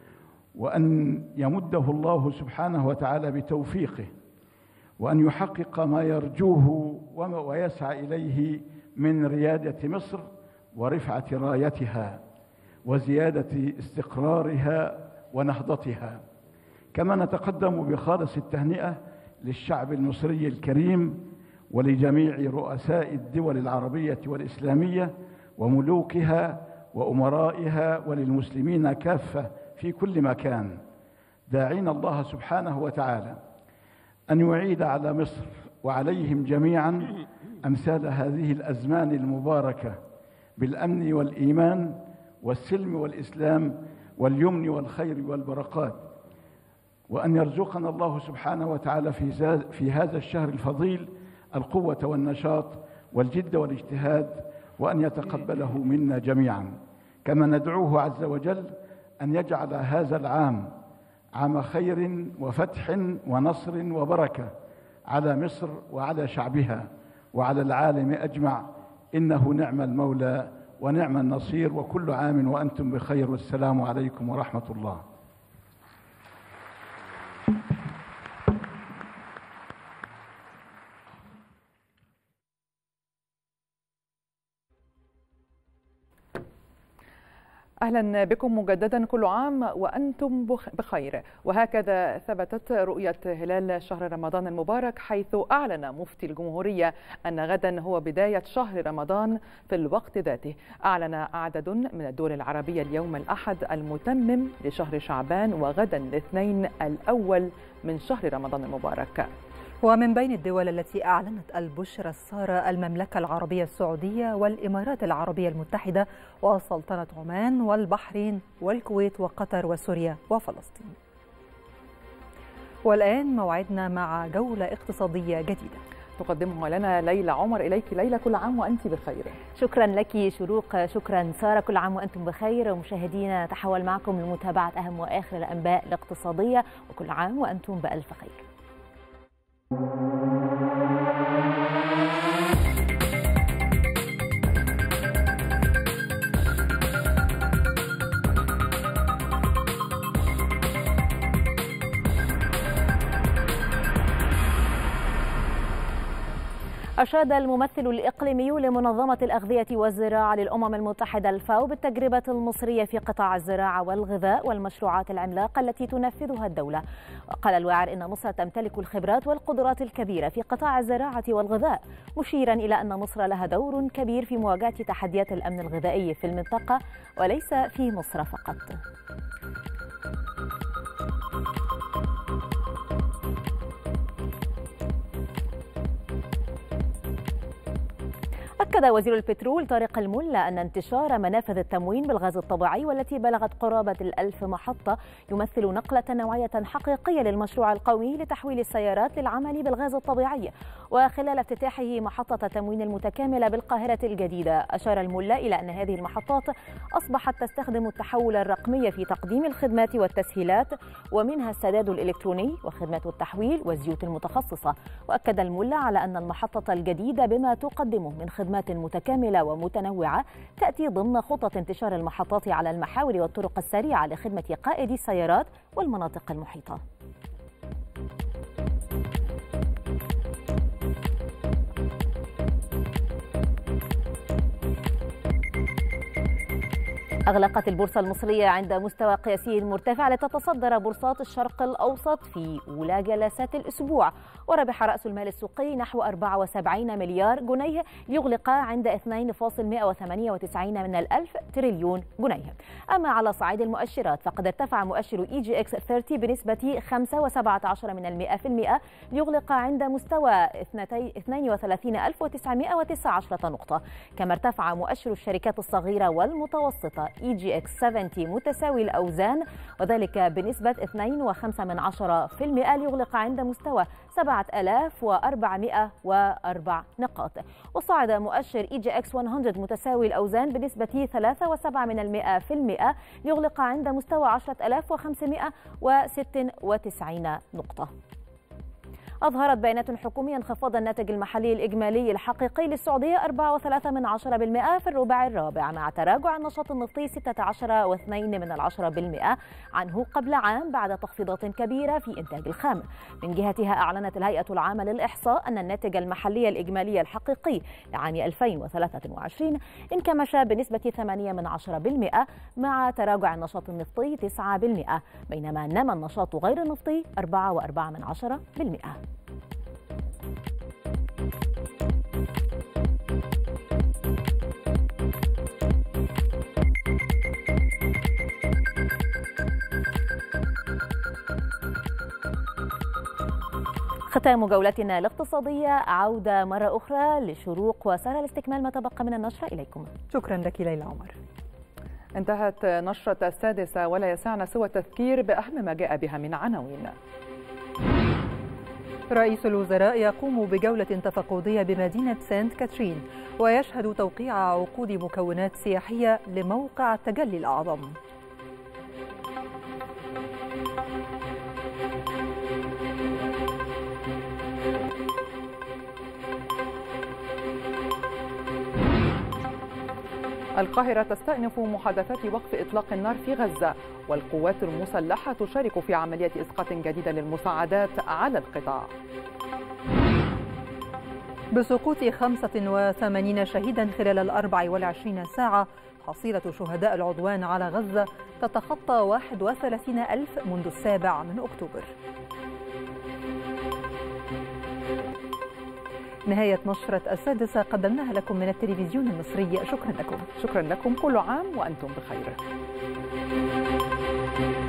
Speaker 4: وأن يمده الله سبحانه وتعالى بتوفيقه، وأن يحقق ما يرجوه ويسعى إليه من ريادة مصر ورفعة رايتها وزيادة استقرارها ونهضتها. كما نتقدم بخالص التهنئة للشعب المصري الكريم ولجميع رؤساء الدول العربية والإسلامية وملوكها وأمرائها وللمسلمين كافة في كل مكان، داعين الله سبحانه وتعالى أن يعيد على مصر وعليهم جميعا أمثال هذه الأزمان المباركة بالأمن والإيمان والسلم والإسلام واليمن والخير والبركات، وأن يرزقنا الله سبحانه وتعالى في في هذا الشهر الفضيل القوة والنشاط والجد والاجتهاد، وأن يتقبله منا جميعا. كما ندعوه عز وجل أن يجعل هذا العام عام خير وفتح ونصر وبركة على مصر وعلى شعبها وعلى العالم أجمع، إنه نعم المولى ونعم النصير، وكل عام وأنتم بخير، والسلام عليكم ورحمة الله.
Speaker 1: أهلا بكم مجددا، كل عام وأنتم بخير. وهكذا ثبتت رؤية هلال شهر رمضان المبارك، حيث أعلن مفتي الجمهورية أن غدا هو بداية شهر رمضان في الوقت ذاته. أعلن عدد من الدول العربية اليوم الأحد المتمم لشهر شعبان، وغدا الاثنين الأول من شهر رمضان المبارك.
Speaker 2: ومن بين الدول التي أعلنت البشرى السارة المملكة العربية السعودية والإمارات العربية المتحدة وسلطنة عمان والبحرين والكويت وقطر وسوريا وفلسطين. والآن موعدنا مع جولة اقتصادية جديدة
Speaker 1: تقدمها لنا ليلى عمر. إليك ليلى، كل عام وأنت بخير.
Speaker 5: شكرا لك شروق، شكرا سارة، كل عام وأنتم بخير. ومشاهدينا نتحول معكم لمتابعة أهم وآخر الأنباء الاقتصادية، وكل عام وأنتم بألف خير. أشاد الممثل الإقليمي لمنظمة الأغذية والزراعة للأمم المتحدة الفاو بالتجربة المصرية في قطاع الزراعة والغذاء والمشروعات العملاقة التي تنفذها الدولة. وقال الواعر إن مصر تمتلك الخبرات والقدرات الكبيرة في قطاع الزراعة والغذاء، مشيرا إلى أن مصر لها دور كبير في مواجهة تحديات الأمن الغذائي في المنطقة وليس في مصر فقط. أكد وزير البترول طارق الملا أن انتشار منافذ التموين بالغاز الطبيعي والتي بلغت قرابة الألف محطة يمثل نقلة نوعية حقيقية للمشروع القومي لتحويل السيارات للعمل بالغاز الطبيعي. وخلال افتتاحه محطة التموين المتكاملة بالقاهرة الجديدة، أشار الملا إلى أن هذه المحطات أصبحت تستخدم التحول الرقمي في تقديم الخدمات والتسهيلات، ومنها السداد الإلكتروني وخدمات التحويل والزيوت المتخصصة. وأكد الملا على أن المحطة الجديدة بما تقدمه من خدمات متكاملة ومتنوعة تأتي ضمن خطة انتشار المحطات على المحاور والطرق السريعة لخدمة قائدي السيارات والمناطق المحيطة. أغلقت البورصة المصرية عند مستوى قياسي مرتفع لتتصدر بورصات الشرق الأوسط في أولى جلسات الأسبوع، وربح رأس المال السوقي نحو أربعة وسبعين مليار جنيه ليغلق عند اثنين فاصل مئة وثمانية وتسعين من الألف تريليون جنيه. أما على صعيد المؤشرات فقد ارتفع مؤشر إي جي إكس ثلاثين بنسبة خمسة وسبعة عشر من المئة في المئة ليغلق عند مستوى اثنين وثلاثين ألف وتسعمئة وتسعة عشر نقطة. كما ارتفع مؤشر الشركات الصغيرة والمتوسطة إي جي إكس سبعين متساوي الأوزان، وذلك بنسبة اثنين وخمسة من عشرة في المئة ليغلق عند مستوى سبعة آلاف وأربعمئة وأربع نقاط. وصعد مؤشر إي جي إكس مئة متساوي الأوزان بنسبة ثلاثة وسبعة من المئة في المئة ليغلق عند مستوى عشرة آلاف وخمسمئة وستة وتسعين نقطة. أظهرت بيانات حكومية انخفاض الناتج المحلي الإجمالي الحقيقي للسعودية أربعة وثلاثة من عشرة بالمئة في الربع الرابع، مع تراجع النشاط النفطي ستة عشر واثنين من العشرة بالمئة عنه قبل عام بعد تخفيضات كبيرة في إنتاج الخام. من جهتها أعلنت الهيئة العامة للإحصاء أن الناتج المحلي الإجمالي الحقيقي لعام ألفين وثلاثة وعشرين انكمش بنسبة ثمانية من عشرة بالمئة مع تراجع النشاط النفطي تسعة بالمئة، بينما نما النشاط غير النفطي أربعة وأربعة من عشرة بالمئة. ختام جولتنا الاقتصادية، عودة مرة أخرى لشروق وسارة لاستكمال ما تبقى من النشرة. إليكم.
Speaker 2: شكرا لك ليلى عمر.
Speaker 1: انتهت نشرة السادسة ولا يسعنا سوى التذكير بأهم ما جاء بها من عناوين.
Speaker 2: رئيس الوزراء يقوم بجولة تفقدية بمدينة سانت كاترين ويشهد توقيع عقود مكونات سياحية لموقع التجلي الأعظم.
Speaker 1: القاهرة تستأنف محادثات وقف إطلاق النار في غزة، والقوات المسلحة تشارك في عملية إسقاط جديدة للمساعدات على القطاع.
Speaker 2: بسقوط خمسة وثمانين شهيدا خلال الأربع والعشرين ساعة، حصيلة شهداء العدوان على غزة تتخطى واحد وثلاثين ألف منذ السابع من أكتوبر. نهاية نشرة السادسة قدمناها لكم من التلفزيون المصري. شكرا لكم.
Speaker 1: شكرا لكم، كل عام وأنتم بخير.